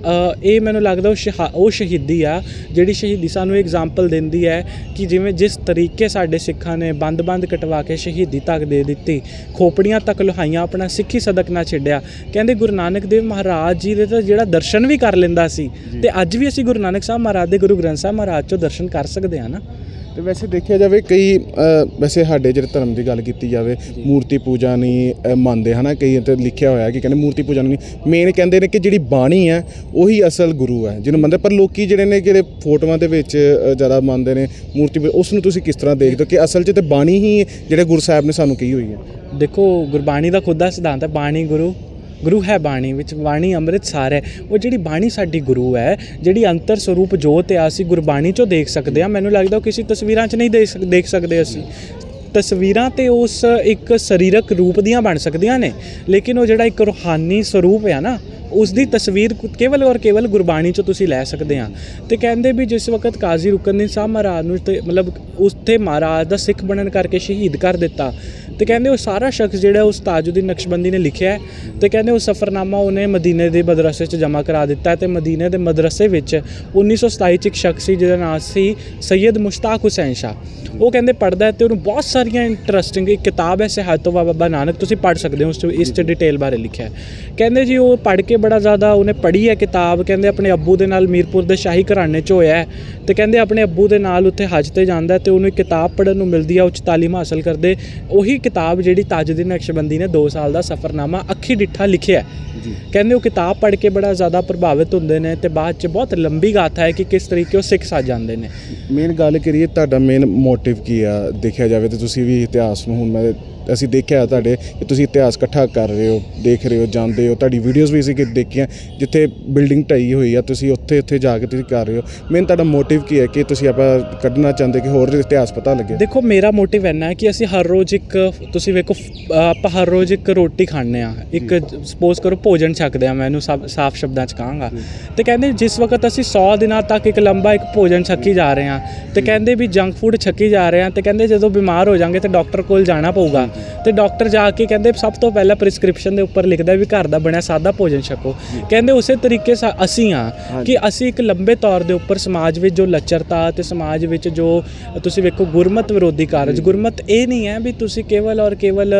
ਇਹ ਮੈਨੂੰ ਲੱਗਦਾ ਉਹ ਸ਼ਹਾ ਉਹ ਸ਼ਹੀਦੀ ਆ ਜਿਹੜੀ ਸ਼ਹੀਦੀ ਸਾਨੂੰ ਐਗਜ਼ਾਮਪਲ ਦਿੰਦੀ ਹੈ ਕਿ ਜਿਵੇਂ ਜਿਸ ਤਰੀਕੇ ਸਾਡੇ ਸਿੱਖਾਂ ਨੇ ਬੰਦ ਬੰਦ ਕਟਵਾ ਕੇ ਸ਼ਹੀਦੀ ਤੱਕ ਦੇ ਦਿੱਤੀ, ਖੋਪੜੀਆਂ ਤੱਕ ਲੁਹਾਈਆਂ, ਆਪਣਾ ਸਿੱਖੀ ਸਦਕ ਨਾ ਛੱਡਿਆ। ਕਹਿੰਦੇ ਗੁਰੂ ਨਾਨਕ ਦੇਵ ਮਹਾਰਾਜ ਜੀ ਦੇ ਤਾਂ ਜਿਹੜਾ ਦਰਸ਼ਨ ਵੀ ਕਰ ਲੈਂਦਾ ਸੀ, ਤੇ ਅੱਜ ਵੀ ਅਸੀਂ ਗੁਰੂ ਨਾਨਕ ਸਾਹਿਬ ਮਹਾਰਾਜ ਦੇ ਗੁਰੂ ਗ੍ਰੰਥ ਸਾਹਿਬ ਮਹਾਰਾਜ 'ਚੋਂ ਦਰਸ਼ਨ ਕਰ ਸਕਦੇ ਹਾਂ ਨਾ। ਤੇ ਵੈਸੇ ਦੇਖਿਆ ਜਾਵੇ ਕਈ ਵੈਸੇ ਸਾਡੇ ਜਿਹੜੇ ਧਰਮ ਦੀ ਗੱਲ ਕੀਤੀ ਜਾਵੇ, ਮੂਰਤੀ ਪੂਜਾ ਨਹੀਂ ਮੰਨਦੇ ਹੈ ਨਾ, ਕਈ ਤੇ ਲਿਖਿਆ ਹੋਇਆ ਕਿ ਕਹਿੰਦੇ ਮੂਰਤੀ ਪੂਜਾ ਨਹੀਂ, ਮੇਨ ਕਹਿੰਦੇ ਨੇ ਕਿ ਜਿਹੜੀ ਬਾਣੀ ਹੈ ਉਹੀ ਅਸਲ ਗੁਰੂ ਹੈ ਜਿਹਨੂੰ ਮੰਨਦੇ। ਪਰ ਲੋਕੀ ਜਿਹੜੇ ਨੇ ਜਿਹੜੇ ਫੋਟੋਆਂ ਦੇ ਵਿੱਚ ਜ਼ਿਆਦਾ ਮੰਨਦੇ ਨੇ ਮੂਰਤੀ, ਉਸ ਨੂੰ ਤੁਸੀਂ ਕਿਸ ਤਰ੍ਹਾਂ ਦੇਖਦੇ ਹੋ ਕਿ ਅਸਲ 'ਚ ਤਾਂ ਬਾਣੀ ਹੀ ਜਿਹੜੇ ਗੁਰੂ ਸਾਹਿਬ ਨੇ ਸਾਨੂੰ ਕਹੀ ਹੋਈ ਹੈ? ਦੇਖੋ ਗੁਰਬਾਣੀ ਦਾ ਖੁਦ ਦਾ ਸਿਧਾਂਤ ਹੈ, ਬਾਣੀ ਗੁਰੂ ਗੁਰੂ ਹੈ ਬਾਣੀ ਵਿੱਚ, ਬਾਣੀ ਅੰਮ੍ਰਿਤ ਸਾਰ ਹੈ। ਉਹ ਜਿਹੜੀ ਬਾਣੀ ਸਾਡੀ ਗੁਰੂ ਹੈ, ਜਿਹੜੀ ਅੰਤਰ ਸਰੂਪ ਜੋਤ ਆ, ਅਸੀਂ ਗੁਰਬਾਣੀ 'ਚੋਂ ਦੇਖ ਸਕਦੇ ਹਾਂ। ਮੈਨੂੰ ਲੱਗਦਾ ਉਹ ਕਿਸੇ ਤਸਵੀਰਾਂ 'ਚ ਨਹੀਂ ਦੇਖ ਦੇਖ ਸਕਦੇ ਅਸੀਂ। ਤਸਵੀਰਾਂ ਤੇ ਉਸ ਇੱਕ ਸਰੀਰਕ ਰੂਪ ਦੀਆਂ ਬਣ ਸਕਦੀਆਂ ਨੇ, ਲੇਕਿਨ ਉਹ ਜਿਹੜਾ ਇੱਕ ਰੂਹਾਨੀ ਸਰੂਪ ਆ ਨਾ, ਉਸ ਦੀ ਤਸਵੀਰ ਕੇਵਲ ਔਰ ਕੇਵਲ ਗੁਰਬਾਣੀ 'ਚੋਂ ਤੁਸੀਂ ਲੈ ਸਕਦੇ ਹਾਂ। ਤੇ ਕਹਿੰਦੇ ਵੀ ਜਿਸ ਵਕਤ ਕਾਜ਼ੀ ਰੁਕਨਉਦੀਨ ਸਾਹਿਬ ਮਹਾਰਾਜ ਨੂੰ ਤੇ ਮਤਲਬ ਉੱਥੇ ਮਹਾਰਾਜ ਦਾ ਸਿੱਖ ਬਣਨ ਕਰਕੇ ਸ਼ਹੀਦ ਕਰ ਦਿੱਤਾ, ਤੇ ਕਹਿੰਦੇ ਉਹ ਸਾਰਾ ਸ਼ਖਸ ਜਿਹੜਾ ਉਸ ਤਾਜੁਦੀਨ ਨਕਸ਼ਬੰਦੀ ਨੇ ਲਿਖਿਆ, ਤੇ ਕਹਿੰਦੇ ਉਹ ਸਫ਼ਰਨਾਮਾ ਉਹਨੇ ਮਦੀਨੇ ਦੇ ਮਦਰਸੇ 'ਚ ਜਮ੍ਹਾਂ ਕਰਾ ਦਿੱਤਾ। ਤੇ ਮਦੀਨੇ ਦੇ ਮਦਰਸੇ ਵਿੱਚ ਉੱਨੀ ਸੌ ਸਤਾਈ 'ਚ ਇੱਕ ਸ਼ਖਸ ਸੀ ਜਿਹਦਾ ਨਾਮ ਸੀ ਸੈਯਦ ਮੁਸ਼ਤਾਕ ਹੁਸੈਨ ਸ਼ਾਹ। ਉਹ ਕਹਿੰਦੇ ਪੜ੍ਹਦਾ ਅਤੇ ਉਹਨੂੰ ਬਹੁਤ ਸਾਰੀਆਂ ਇੰਟਰਸਟਿੰਗ ਇੱਕ ਕਿਤਾਬ ਹੈ ਸਿਹਾਇਤ ਬਾਬਾ ਨਾਨਕ, ਤੁਸੀਂ ਪੜ੍ਹ ਸਕਦੇ ਹੋ, ਉਸ 'ਚ ਇਸ 'ਚ ਡਿਟੇਲ ਬਾਰੇ ਲਿਖਿਆ। ਕਹਿੰਦੇ ਜੀ ਉਹ ਪੜ੍ਹ ਕੇ बड़ा ज़्यादा उन्हें पढ़ी है किताब, कहते अपने अब्बू के नाल मीरपुर के शाही घराने च होया है, तो कहते अपने अब्बू के नाल उत्थे हज ते जांदा तो उन्हें किताब पढ़न नूं मिलदी है, उच्च तालीम हासिल करते। उही किताब जिहड़ी ताजुद्दीन नक्शबंदी ने दो साल का सफ़रनामा अखी डिठा लिखिया है, कहते वो किताब पढ़ के बड़ा ज़्यादा प्रभावित होंदे ने ते बाद च बहुत लंबी गाथा है कि किस तरीके सिख सज जाते हैं। मेन गल करिए तुहाडा मेन मोटिव की आ, देखा जाए तो तुसीं भी इतिहास में हुण मैं ਅਸੀਂ ਦੇਖਿਆ ਤੁਹਾਡੇ ਕਿ ਤੁਸੀਂ ਇਤਿਹਾਸ ਇਕੱਠਾ ਕਰ ਰਹੇ ਹੋ, ਦੇਖ ਰਹੇ ਹੋ, ਜਾਂਦੇ ਹੋ, ਤੁਹਾਡੀ ਵੀਡੀਓਜ਼ ਵੀ ਅਸੀਂ ਦੇਖੀਆਂ ਜਿੱਥੇ ਬਿਲਡਿੰਗ ਢਾਈ ਹੋਈ ਆ, ਤੁਸੀਂ ਉੱਥੇ ਉੱਥੇ ਜਾ ਕੇ ਤੁਸੀਂ ਕਰ ਰਹੇ ਹੋ। ਮੇਨ ਤੁਹਾਡਾ ਮੋਟਿਵ ਕੀ ਹੈ ਕਿ ਤੁਸੀਂ ਆਪਾਂ ਕੱਢਣਾ ਚਾਹੁੰਦੇ ਕਿ ਹੋਰ ਇਤਿਹਾਸ ਪਤਾ ਲੱਗੇ? ਦੇਖੋ ਮੇਰਾ ਮੋਟਿਵ ਇੰਨਾ ਹੈ ਕਿ ਅਸੀਂ ਹਰ ਰੋਜ਼ ਇੱਕ, ਤੁਸੀਂ ਵੇਖੋ ਆਪਾਂ ਹਰ ਰੋਜ਼ ਇੱਕ ਰੋਟੀ ਖਾਂਦੇ ਹਾਂ, ਇੱਕ ਸਪੋਜ਼ ਕਰੋ ਭੋਜਨ ਛਕਦੇ ਹਾਂ, ਮੈਂ ਇਹਨੂੰ ਸਭ ਸਾਫ਼ ਸ਼ਬਦਾਂ 'ਚ ਕਹਾਂਗਾ, ਤੇ ਕਹਿੰਦੇ ਜਿਸ ਵਕਤ ਅਸੀਂ ਸੌ ਦਿਨਾਂ ਤੱਕ ਇੱਕ ਲੰਬਾ ਇੱਕ ਭੋਜਨ ਛਕੀ ਜਾ ਰਹੇ ਹਾਂ, ਤੇ ਕਹਿੰਦੇ ਵੀ ਜੰਕ ਫੂਡ ਛਕੀ ਜਾ ਰਹੇ ਹਾਂ, ਤੇ ਕਹਿੰਦੇ ਜਦੋਂ ਬਿਮਾਰ ਹੋ ਜਾਵਾਂਗੇ ਤਾਂ ਡਾਕਟਰ ਕੋਲ ਜਾਣਾ ਪਊਗਾ, ਤੇ ਡਾਕਟਰ ਜਾ ਕੇ ਕਹਿੰਦੇ ਸਭ ਤੋਂ ਪਹਿਲਾਂ ਪ੍ਰਿਸਕ੍ਰਿਪਸ਼ਨ ਦੇ ਉੱਪਰ ਲਿਖਦਾ ਵੀ ਘਰ ਦਾ ਬਣਿਆ ਸਾਦਾ ਭੋਜਨ ਛਕੋ। ਕਹਿੰਦੇ ਉਸੇ ਤਰੀਕੇ ਅਸੀਂ ਹਾਂ ਕਿ ਅਸੀਂ ਇੱਕ ਲੰਬੇ ਤੌਰ ਦੇ ਉੱਪਰ ਸਮਾਜ ਵਿੱਚ ਜੋ ਲੱਚਰਤਾ ਤੇ ਸਮਾਜ ਵਿੱਚ ਜੋ ਤੁਸੀਂ ਵੇਖੋ ਗੁਰਮਤ ਵਿਰੋਧੀ ਕਾਰਜ, ਗੁਰਮਤ ਇਹ ਨਹੀਂ ਹੈ ਵੀ ਤੁਸੀਂ ਕੇਵਲ ਔਰ ਕੇਵਲ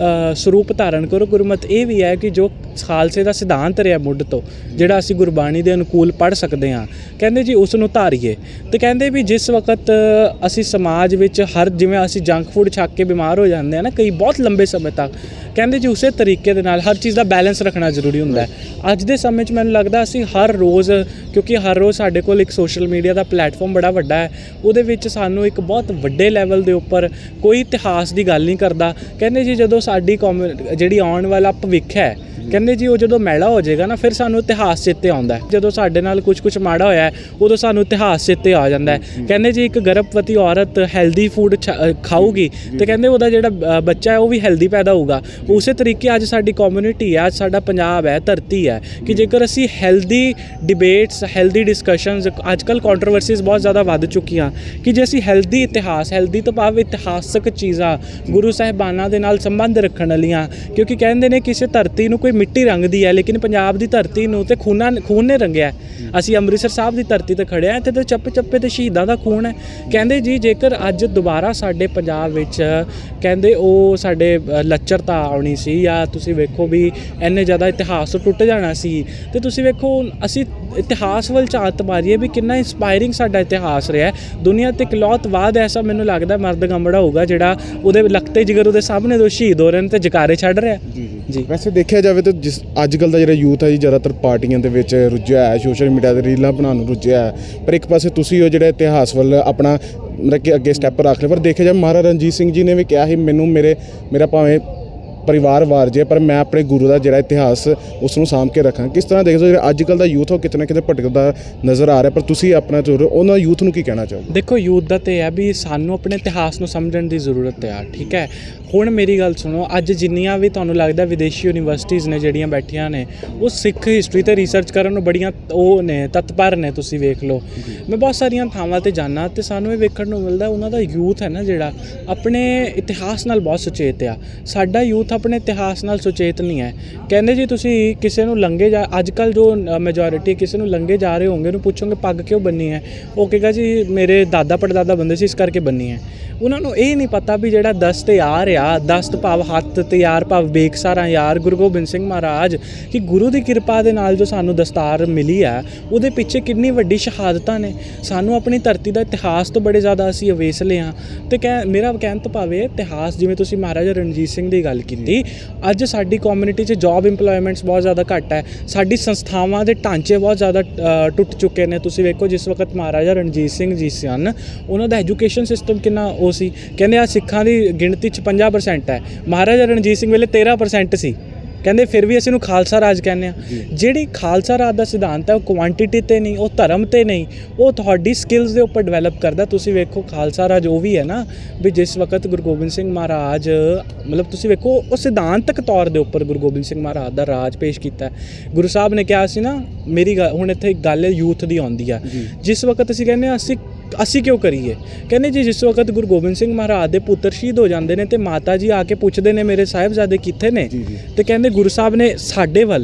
ਸਰੂਪ ਧਾਰਨ ਕਰੋ, ਗੁਰਮਤ ਇਹ ਵੀ ਹੈ ਕਿ ਜੋ ਖਾਲਸੇ ਦਾ ਸਿਧਾਂਤ ਰਿਹਾ ਮੁੱਢ ਤੋਂ, ਜਿਹੜਾ ਅਸੀਂ ਗੁਰਬਾਣੀ ਦੇ ਅਨੁਕੂਲ ਪੜ੍ਹ ਸਕਦੇ ਹਾਂ, ਕਹਿੰਦੇ ਜੀ ਉਸ ਨੂੰ ਧਾਰੀਏ। ਤੇ ਕਹਿੰਦੇ ਵੀ ਜਿਸ ਵਕਤ ਅਸੀਂ ਸਮਾਜ ਵਿੱਚ ਹਰ ਜਿਵੇਂ ਅਸੀਂ ਜੰਕ ਫੂਡ ਛਕ ਕੇ ਬਿਮਾਰ ਹੋ ਜਾਂਦੇ ਹਾਂ ਨਾ ਕਈ ਬਹੁਤ ਲੰਬੇ ਸਮੇਂ ਤੱਕ, ਕਹਿੰਦੇ ਜੀ ਉਸੇ ਤਰੀਕੇ ਦੇ ਨਾਲ ਹਰ ਚੀਜ਼ ਦਾ ਬੈਲੈਂਸ ਰੱਖਣਾ ਜ਼ਰੂਰੀ ਹੁੰਦਾ ਹੈ। ਅੱਜ ਦੇ ਸਮੇਂ 'ਚ ਮੈਨੂੰ ਲੱਗਦਾ ਅਸੀਂ ਹਰ ਰੋਜ਼, ਕਿਉਂਕਿ ਹਰ ਰੋਜ਼ ਸਾਡੇ ਕੋਲ ਇੱਕ ਸੋਸ਼ਲ ਮੀਡੀਆ ਦਾ ਪਲੇਟਫਾਰਮ ਬੜਾ ਵੱਡਾ ਹੈ, ਉਹਦੇ ਵਿੱਚ ਸਾਨੂੰ ਇੱਕ ਬਹੁਤ ਵੱਡੇ ਲੈਵਲ ਦੇ ਉੱਪਰ ਕੋਈ ਇਤਿਹਾਸ ਦੀ ਗੱਲ ਨਹੀਂ ਕਰਦਾ। ਕਹਿੰਦੇ ਜੀ ਜਦੋਂ ਸਾਡੀ ਕੌਮ ਜਿਹੜੀ ਆਉਣ ਵਾਲਾ ਭਵਿੱਖ ਹੈ, ਕਹਿੰਦੇ ਜੀ ਉਹ ਜਦੋਂ ਮੈਲਾ ਹੋ ਜਾਏਗਾ ਨਾ ਫਿਰ ਸਾਨੂੰ ਇਤਿਹਾਸ ਚੇਤੇ ਆਉਂਦਾ। ਜਦੋਂ ਸਾਡੇ ਨਾਲ ਕੁਝ ਕੁਝ ਮਾੜਾ ਹੋਇਆ ਉਦੋਂ ਸਾਨੂੰ ਇਤਿਹਾਸ ਚੇਤੇ ਆ ਜਾਂਦਾ ਹੈ। ਕਹਿੰਦੇ ਜੀ ਇੱਕ ਗਰਭਵਤੀ ਔਰਤ ਹੈਲਦੀ ਫੂਡ ਖਾਊਗੀ ਤੇ ਕਹਿੰਦੇ ਉਹਦਾ ਜਿਹੜਾ ਬੱਚਾ ਹੈ ਉਹ ਵੀ ਹੈਲਦੀ ਪੈਦਾ ਹੋਊਗਾ। ਉਸੇ ਤਰੀਕੇ ਅੱਜ ਸਾਡੀ ਕਮਿਊਨਿਟੀ ਹੈ, ਅੱਜ ਸਾਡਾ ਪੰਜਾਬ ਹੈ, ਧਰਤੀ ਹੈ ਕਿ ਜੇਕਰ ਅਸੀਂ ਹੈਲਦੀ ਡਿਬੇਟਸ, ਹੈਲਦੀ ਡਿਸਕਸ਼ਨਸ, ਅੱਜ ਕੱਲ੍ਹ ਕੰਟਰੋਵਰਸੀਜ਼ ਬਹੁਤ ਜ਼ਿਆਦਾ ਵੱਧ ਚੁੱਕੀਆਂ ਕਿ ਜੇ ਅਸੀਂ ਹੈਲਦੀ ਇਤਿਹਾਸ, ਹੈਲਦੀ ਤੋਂ ਭਾਵ ਇਤਿਹਾਸਕ ਚੀਜ਼ਾਂ, ਗੁਰੂ ਸਾਹਿਬਾਨਾਂ ਦੇ ਨਾਲ ਸੰਬੰਧ ਰੱਖਣ ਵਾਲੀਆਂ, ਕਿਉਂਕਿ ਕਹਿੰਦੇ ਨੇ ਕਿਸੇ ਧਰਤੀ ਨੂੰ ਕੋਈ ਮਿੱਟੀ ਰੰਗਦੀ ਹੈ ਲੇਕਿਨ ਪੰਜਾਬ ਦੀ ਧਰਤੀ ਨੂੰ ਤੇ ਖੂਨਾਂ ਖੂਨ ਨੇ ਰੰਗਿਆ। ਅਸੀਂ ਅੰਮ੍ਰਿਤਸਰ ਸਾਹਿਬ ਦੀ ਧਰਤੀ 'ਤੇ ਖੜ੍ਹੇ ਹਾਂ, ਇੱਥੇ ਤਾਂ ਚੱਪੇ ਚੱਪੇ 'ਤੇ ਸ਼ਹੀਦਾਂ ਦਾ ਖੂਨ ਹੈ। ਕਹਿੰਦੇ ਜੀ ਜੇਕਰ ਅੱਜ ਦੁਬਾਰਾ ਸਾਡੇ ਪੰਜਾਬ ਵਿੱਚ ਕਹਿੰਦੇ ਉਹ ਸਾਡੇ ਲੱਚਰਤਾ ਆਉਣੀ ਸੀ ਜਾਂ ਤੁਸੀਂ ਵੇਖੋ ਵੀ ਇੰਨੇ ਜ਼ਿਆਦਾ ਇਤਿਹਾਸ ਤੋਂ ਟੁੱਟ ਜਾਣਾ ਸੀ, ਅਤੇ ਤੁਸੀਂ ਵੇਖੋ ਅਸੀਂ ਇਤਿਹਾਸ ਵੱਲ ਝਾਤ ਮਾਰੀਏ ਵੀ ਕਿੰਨਾ ਇੰਸਪਾਇਰਿੰਗ ਸਾਡਾ ਇਤਿਹਾਸ ਰਿਹਾ। ਦੁਨੀਆ 'ਤੇ ਇਕਲੌਤਵਾਦ ਐਸਾ ਮੈਨੂੰ ਲੱਗਦਾ ਮਰਦ ਗੰਮੜਾ ਹੋਊਗਾ ਜਿਹੜਾ ਉਹਦੇ ਲਖਤੇ ਜਿਗਰ ਉਹਦੇ ਸਾਹਮਣੇ ਤੋਂ ਸ਼ਹੀਦ ਹੋ ਰਹੇ ਨੇ ਅਤੇ ਜਕਾਰੇ ਛੱਡ ਰਿਹਾ। ਜੀ ਵੈਸੇ ਦੇਖਿਆ ਜਾਵੇ ਤਾਂ ਜਿਸ ਅੱਜ ਕੱਲ੍ਹ ਦਾ ਜਿਹੜਾ ਯੂਥ ਹੈ ਜੀ ਜ਼ਿਆਦਾਤਰ ਪਾਰਟੀਆਂ ਦੇ ਵਿੱਚ ਰੁੱਝਿਆ ਹੈ, ਸੋਸ਼ਲ ਮੀਡੀਆ 'ਤੇ ਰੀਲਾਂ ਬਣਾਉਣ ਨੂੰ ਰੁੱਝਿਆ ਹੈ, ਪਰ ਇੱਕ ਪਾਸੇ ਤੁਸੀਂ ਉਹ ਜਿਹੜਾ ਇਤਿਹਾਸ ਵੱਲ ਆਪਣਾ ਮਤਲਬ ਕਿ ਅੱਗੇ ਸਟੈਪ ਰੱਖ ਲਿਆ। ਪਰ ਦੇਖਿਆ ਜਾਵੇ ਮਹਾਰਾਜਾ ਰਣਜੀਤ ਸਿੰਘ ਜੀ ਨੇ ਵੀ ਕਿਹਾ ਸੀ ਮੈਨੂੰ ਮੇਰੇ ਮੇਰਾ ਭਾਵੇਂ ਪਰਿਵਾਰ ਵਾਰ ਜੇ ਪਰ ਮੈਂ ਆਪਣੇ ਗੁਰੂ ਦਾ ਜਿਹੜਾ ਇਤਿਹਾਸ ਉਸ ਨੂੰ ਸਾਂਭ ਕੇ ਰੱਖਾਂ। ਕਿਸ ਤਰ੍ਹਾਂ ਦੇਖਦੇ ਹੋ ਜਿਹੜਾ ਅੱਜ ਕੱਲ੍ਹ ਦਾ ਯੂਥ ਉਹ ਕਿਤੇ ਨਾ ਕਿਤੇ ਭਟਕਦਾ ਨਜ਼ਰ ਆ ਰਿਹਾ, ਪਰ ਤੁਸੀਂ ਆਪਣਾ ਜ਼ਰੂਰ ਉਹਨਾਂ ਯੂਥ ਨੂੰ ਕੀ ਕਹਿਣਾ ਚਾਹੋਗੇ? ਦੇਖੋ ਯੂਥ ਦਾ ਤਾਂ ਇਹ ਹੈ ਵੀ ਸਾਨੂੰ ਆਪਣੇ ਇਤਿਹਾਸ ਨੂੰ ਸਮਝਣ ਦੀ ਜ਼ਰੂਰਤ ਹੈ। ਠੀਕ ਹੈ, ਹੁਣ ਮੇਰੀ ਗੱਲ ਸੁਣੋ, ਅੱਜ ਜਿੰਨੀਆਂ ਵੀ ਤੁਹਾਨੂੰ ਲੱਗਦਾ ਵਿਦੇਸ਼ੀ ਯੂਨੀਵਰਸਿਟੀਜ਼ ਨੇ ਜਿਹੜੀਆਂ ਬੈਠੀਆਂ ਨੇ ਉਹ ਸਿੱਖ ਹਿਸਟਰੀ 'ਤੇ ਰਿਸਰਚ ਕਰਨ ਨੂੰ ਬੜੀਆਂ ਉਹ ਨੇ ਤਤਪਰ ਨੇ। ਤੁਸੀਂ ਵੇਖ ਲਓ, ਮੈਂ ਬਹੁਤ ਸਾਰੀਆਂ ਥਾਵਾਂ 'ਤੇ ਜਾਂਦਾ ਅਤੇ ਸਾਨੂੰ ਇਹ ਵੇਖਣ ਨੂੰ ਮਿਲਦਾ ਉਹਨਾਂ ਦਾ ਯੂਥ ਹੈ ਨਾ ਜਿਹੜਾ ਆਪਣੇ ਇਤਿਹਾਸ ਨਾਲ ਬਹੁਤ ਸੁਚੇਤ ਆ। ਸਾਡਾ ਯੂਥ ਆਪਣੇ ਇਤਿਹਾਸ ਨਾਲ ਸੁਚੇਤ ਨਹੀਂ ਹੈ। ਕਹਿੰਦੇ ਜੀ ਤੁਸੀਂ ਕਿਸੇ ਨੂੰ ਲੰਘੇ ਜਾ, ਅੱਜ ਕੱਲ੍ਹ ਜੋ ਮੈਜੋਰਿਟੀ ਕਿਸੇ ਨੂੰ ਲੰਘੇ ਜਾ ਰਹੇ ਹੋਣਗੇ ਉਹਨੂੰ ਪੁੱਛੋਗੇ ਪੱਗ ਕਿਉਂ ਬੰਨੀ ਹੈ, ਉਹ ਕਹੇਗਾ ਜੀ ਮੇਰੇ ਦਾਦਾ ਪੜਦਾਦਾ ਬੰਦੇ ਸੀ ਇਸ ਕਰਕੇ ਬੰਨੀ ਹੈ। ਉਹਨਾਂ ਨੂੰ ਇਹ ਨਹੀਂ ਪਤਾ ਵੀ ਜਿਹੜਾ ਦਸਤ ਯਾਰ ਆ, ਦਸਤ ਭਾਵ ਹੱਥ ਤੇ ਯਾਰ ਭਾਵ ਬੇਕਸਾਰਾਂ ਯਾਰ ਗੁਰੂ ਗੋਬਿੰਦ ਸਿੰਘ ਮਹਾਰਾਜ, ਕਿ ਗੁਰੂ ਦੀ ਕਿਰਪਾ ਦੇ ਨਾਲ ਜੋ ਸਾਨੂੰ ਦਸਤਾਰ ਮਿਲੀ ਆ ਉਹਦੇ ਪਿੱਛੇ ਕਿੰਨੀ ਵੱਡੀ ਸ਼ਹਾਦਤਾਂ ਨੇ। ਸਾਨੂੰ ਆਪਣੀ ਧਰਤੀ ਦਾ ਇਤਿਹਾਸ ਤੋਂ ਬੜੇ ਜ਼ਿਆਦਾ ਅਸੀਂ ਅਵੇਸਲੇ ਹਾਂ। ਅਤੇ ਕਹਿ ਮੇਰਾ ਕਹਿਣ ਤੋਂ ਭਾਵੇਂ ਇਤਿਹਾਸ, ਜਿਵੇਂ ਤੁਸੀਂ ਮਹਾਰਾਜਾ ਰਣਜੀਤ ਸਿੰਘ ਦੀ ਗੱਲ ਕੀਤੀ, ਅੱਜ ਸਾਡੀ ਕਮਿਊਨਿਟੀ 'ਚ ਜੋਬ ਇੰਪਲੋਇਮੈਂਟਸ ਬਹੁਤ ਜ਼ਿਆਦਾ ਘੱਟ ਹੈ, ਸਾਡੀ ਸੰਸਥਾਵਾਂ ਦੇ ਢਾਂਚੇ ਬਹੁਤ ਜ਼ਿਆਦਾ ਟੁੱਟ ਚੁੱਕੇ ਨੇ। ਤੁਸੀਂ ਵੇਖੋ ਜਿਸ ਵਕਤ ਮਹਾਰਾਜਾ ਰਣਜੀਤ ਸਿੰਘ ਜੀ ਸਨ ਉਹਨਾਂ ਦਾ ਐਜੂਕੇਸ਼ਨ ਸਿਸਟਮ ਕਿੰਨਾ ਉਹ ਸੀ, ਕਹਿੰਦੇ ਆ ਸਿੱਖਾਂ ਦੀ ਗਿਣਤੀ 'ਚ ਪੰਜਾਹ ਪਰਸੈਂਟ ਹੈ, ਮਹਾਰਾਜਾ ਰਣਜੀਤ ਸਿੰਘ ਵੇਲੇ ਤੇਰ੍ਹਾਂ ਪਰਸੈਂਟ ਸੀ। ਕਹਿੰਦੇ ਫਿਰ ਵੀ ਅਸੀਂ ਨੂੰ ਖਾਲਸਾ ਰਾਜ ਕਹਿੰਦੇ ਹਾਂ। ਜਿਹੜੀ ਖਾਲਸਾ ਰਾਜ ਦਾ ਸਿਧਾਂਤ ਹੈ ਉਹ ਕੁਆਂਟਿਟੀ 'ਤੇ ਨਹੀਂ, ਉਹ ਧਰਮ 'ਤੇ ਨਹੀਂ, ਉਹ ਤੁਹਾਡੀ ਸਕਿੱਲਸ ਦੇ ਉੱਪਰ ਡਿਵੈਲਪ ਕਰਦਾ। ਤੁਸੀਂ ਵੇਖੋ ਖਾਲਸਾ ਰਾਜ ਉਹ ਵੀ ਹੈ ਨਾ ਵੀ ਜਿਸ ਵਕਤ ਗੁਰੂ ਗੋਬਿੰਦ ਸਿੰਘ ਮਹਾਰਾਜ, ਮਤਲਬ ਤੁਸੀਂ ਵੇਖੋ ਉਹ ਸਿਧਾਂਤਕ ਤੌਰ ਦੇ ਉੱਪਰ ਗੁਰੂ ਗੋਬਿੰਦ ਸਿੰਘ ਮਹਾਰਾਜ ਦਾ ਰਾਜ ਪੇਸ਼ ਕੀਤਾ। ਗੁਰੂ ਸਾਹਿਬ ਨੇ ਕਿਹਾ ਸੀ ਨਾ, ਮੇਰੀ ਗੱਲ ਹੁਣ ਇੱਥੇ ਇੱਕ ਗੱਲ ਯੂਥ ਦੀ ਆਉਂਦੀ ਆ, ਜਿਸ ਵਕਤ ਅਸੀਂ ਕਹਿੰਦੇ ਹਾਂ ਅਸੀਂ ਅਸੀਂ ਕਿਉਂ ਕਰੀਏ, ਕਹਿੰਦੇ ਜੀ ਜਿਸ ਵਕਤ ਗੁਰੂ ਗੋਬਿੰਦ ਸਿੰਘ ਮਹਾਰਾਜ ਦੇ ਪੁੱਤਰ ਸ਼ਹੀਦ ਹੋ ਜਾਂਦੇ ਨੇ ਅਤੇ ਮਾਤਾ ਜੀ ਆ ਕੇ ਪੁੱਛਦੇ ਨੇ ਮੇਰੇ ਸਾਹਿਬਜ਼ਾਦੇ ਕਿੱਥੇ ਨੇ, ਅਤੇ ਕਹਿੰਦੇ ਗੁਰੂ ਸਾਹਿਬ ਨੇ ਸਾਡੇ ਵੱਲ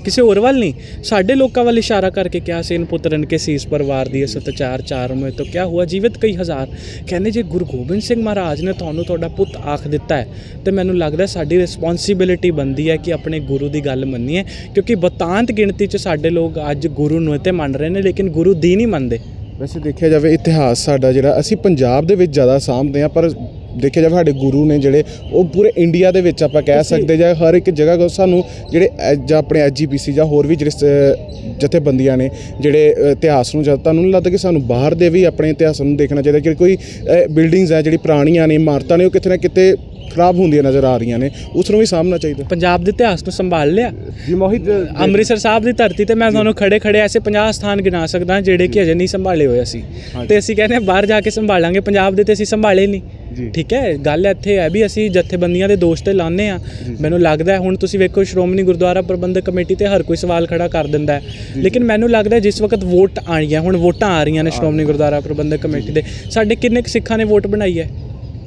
ਕਿਸੇ ਹੋਰ ਵੱਲ ਨਹੀਂ, ਸਾਡੇ ਲੋਕਾਂ ਵੱਲ ਇਸ਼ਾਰਾ ਕਰਕੇ ਕਿਹਾ ਸੇਨ ਪੁੱਤਰਨ ਕੇ ਸੀਸ ਪਰਵਾਰ ਦੀ ਸਤਚਾਰ ਚਾਰ ਮੇ ਤੋਂ ਕਿਆ ਹੁਆ ਜੀਵਤ ਕਈ ਹਜ਼ਾਰ। ਕਹਿੰਦੇ ਜੇ ਗੁਰੂ ਗੋਬਿੰਦ ਸਿੰਘ ਮਹਾਰਾਜ ਨੇ ਤੁਹਾਨੂੰ ਤੁਹਾਡਾ ਪੁੱਤ ਆਖ ਦਿੱਤਾ ਹੈ ਤੇ ਮੈਨੂੰ ਲੱਗਦਾ ਸਾਡੀ ਰਿਸਪੌਂਸਿਬਿਲਿਟੀ ਬਣਦੀ ਹੈ ਕਿ ਆਪਣੇ ਗੁਰੂ ਦੀ ਗੱਲ ਮੰਨੀਏ, ਕਿਉਂਕਿ ਬਤਾਂਤ ਗਿਣਤੀ 'ਚ ਸਾਡੇ ਲੋਕ ਅੱਜ ਗੁਰੂ ਨੂੰ ਤੇ ਮੰਨ ਰਹੇ ਨੇ ਲੇਕਿਨ ਗੁਰੂ ਦੀ ਨਹੀਂ ਮੰਨਦੇ। ਵੈਸੇ ਦੇਖਿਆ ਜਾਵੇ ਇਤਿਹਾਸ ਸਾਡਾ ਜਿਹੜਾ ਅਸੀਂ ਪੰਜਾਬ ਦੇ ਵਿੱਚ ਜ਼ਿਆਦਾ ਸਾਂਭਦੇ ਹਾਂ, ਪਰ ਦੇਖਿਆ ਜਾਵੇ ਸਾਡੇ ਗੁਰੂ ਨੇ ਜਿਹੜੇ ਉਹ ਪੂਰੇ ਇੰਡੀਆ ਦੇ ਵਿੱਚ ਆਪਾਂ ਕਹਿ ਸਕਦੇ ਜਾਂ ਹਰ ਇੱਕ ਜਗ੍ਹਾ ਸਾਨੂੰ ਜਿਹੜੇ ਜਾਂ ਆਪਣੇ ਐਚ ਜੀ ਪੀ ਸੀ ਜਾਂ ਹੋਰ ਵੀ ਜਿਹੜੇ ਜਥੇਬੰਦੀਆਂ ਨੇ ਜਿਹੜੇ ਇਤਿਹਾਸ ਨੂੰ ਜਦ ਤੁਹਾਨੂੰ ਨਹੀਂ ਲੱਗਦਾ ਕਿ ਸਾਨੂੰ ਬਾਹਰ ਦੇ ਵੀ ਆਪਣੇ ਇਤਿਹਾਸ ਨੂੰ ਦੇਖਣਾ ਚਾਹੀਦਾ ਕਿ ਕੋਈ ਬਿਲਡਿੰਗਸ ਹੈ ਜਿਹੜੀ ਪੁਰਾਣੀਆਂ ਨੇ ਇਮਾਰਤਾਂ ਨੇ ਉਹ ਕਿਤੇ ਨਾ ਕਿਤੇ ਖਰਾਬ ਹੁੰਦੀਆਂ ਨਜ਼ਰ ਆ ਰਹੀਆਂ ਨੇ, ਉਸ ਨੂੰ ਵੀ ਸਾਂਭਣਾ ਚਾਹੀਦਾ। ਪੰਜਾਬ ਦੇ ਇਤਿਹਾਸ ਨੂੰ ਸੰਭਾਲ ਲਿਆ ਜੀ ਮੋਹਿਤ, ਅੰਮ੍ਰਿਤਸਰ ਸਾਹਿਬ ਦੀ ਧਰਤੀ ਤੇ ਮੈਂ ਤੁਹਾਨੂੰ ਖੜੇ ਖੜੇ ਐਸੇ ਪੰਜਾਹ ਸਥਾਨ ਗਿਣਾ ਸਕਦਾ ਜਿਹੜੇ ਕਿ ਅਜੇ ਨਹੀਂ ਸੰਭਾਲੇ ਹੋਏ ਅਸੀਂ, ਤੇ ਅਸੀਂ ਕਹਿੰਦੇ ਬਾਹਰ ਜਾ ਕੇ ਸੰਭਾਲਾਂਗੇ, ਪੰਜਾਬ ਦੇ ਤੇ ਅਸੀਂ ਸੰਭਾਲੇ ਨਹੀਂ। ਠੀਕ ਹੈ, ਗੱਲ ਇੱਥੇ ਹੈ ਵੀ ਅਸੀਂ ਜਥੇਬੰਦੀਆਂ ਦੇ ਦੋਸ਼ ਤੇ ਲਾਉਂਦੇ ਹਾਂ। ਮੈਨੂੰ ਲੱਗਦਾ ਹੁਣ ਤੁਸੀਂ ਵੇਖੋ ਸ਼੍ਰੋਮਣੀ ਗੁਰਦੁਆਰਾ ਪ੍ਰਬੰਧਕ ਕਮੇਟੀ ਤੇ ਹਰ ਕੋਈ ਸਵਾਲ ਖੜਾ ਕਰ ਦਿੰਦਾ ਹੈ, ਲੇਕਿਨ ਮੈਨੂੰ ਲੱਗਦਾ ਜਿਸ ਵਕਤ ਵੋਟ ਆਈਆਂ, ਹੁਣ ਵੋਟਾਂ ਆ ਰਹੀਆਂ ਨੇ ਸ਼੍ਰੋਮਣੀ ਗੁਰਦੁਆਰਾ ਪ੍ਰਬੰਧਕ ਕਮੇਟੀ ਦੇ, ਸਾਡੇ ਕਿੰਨੇ ਕੁ ਸਿੱਖਾਂ ਨੇ ਵੋਟ ਬਣਾਈ ਹੈ?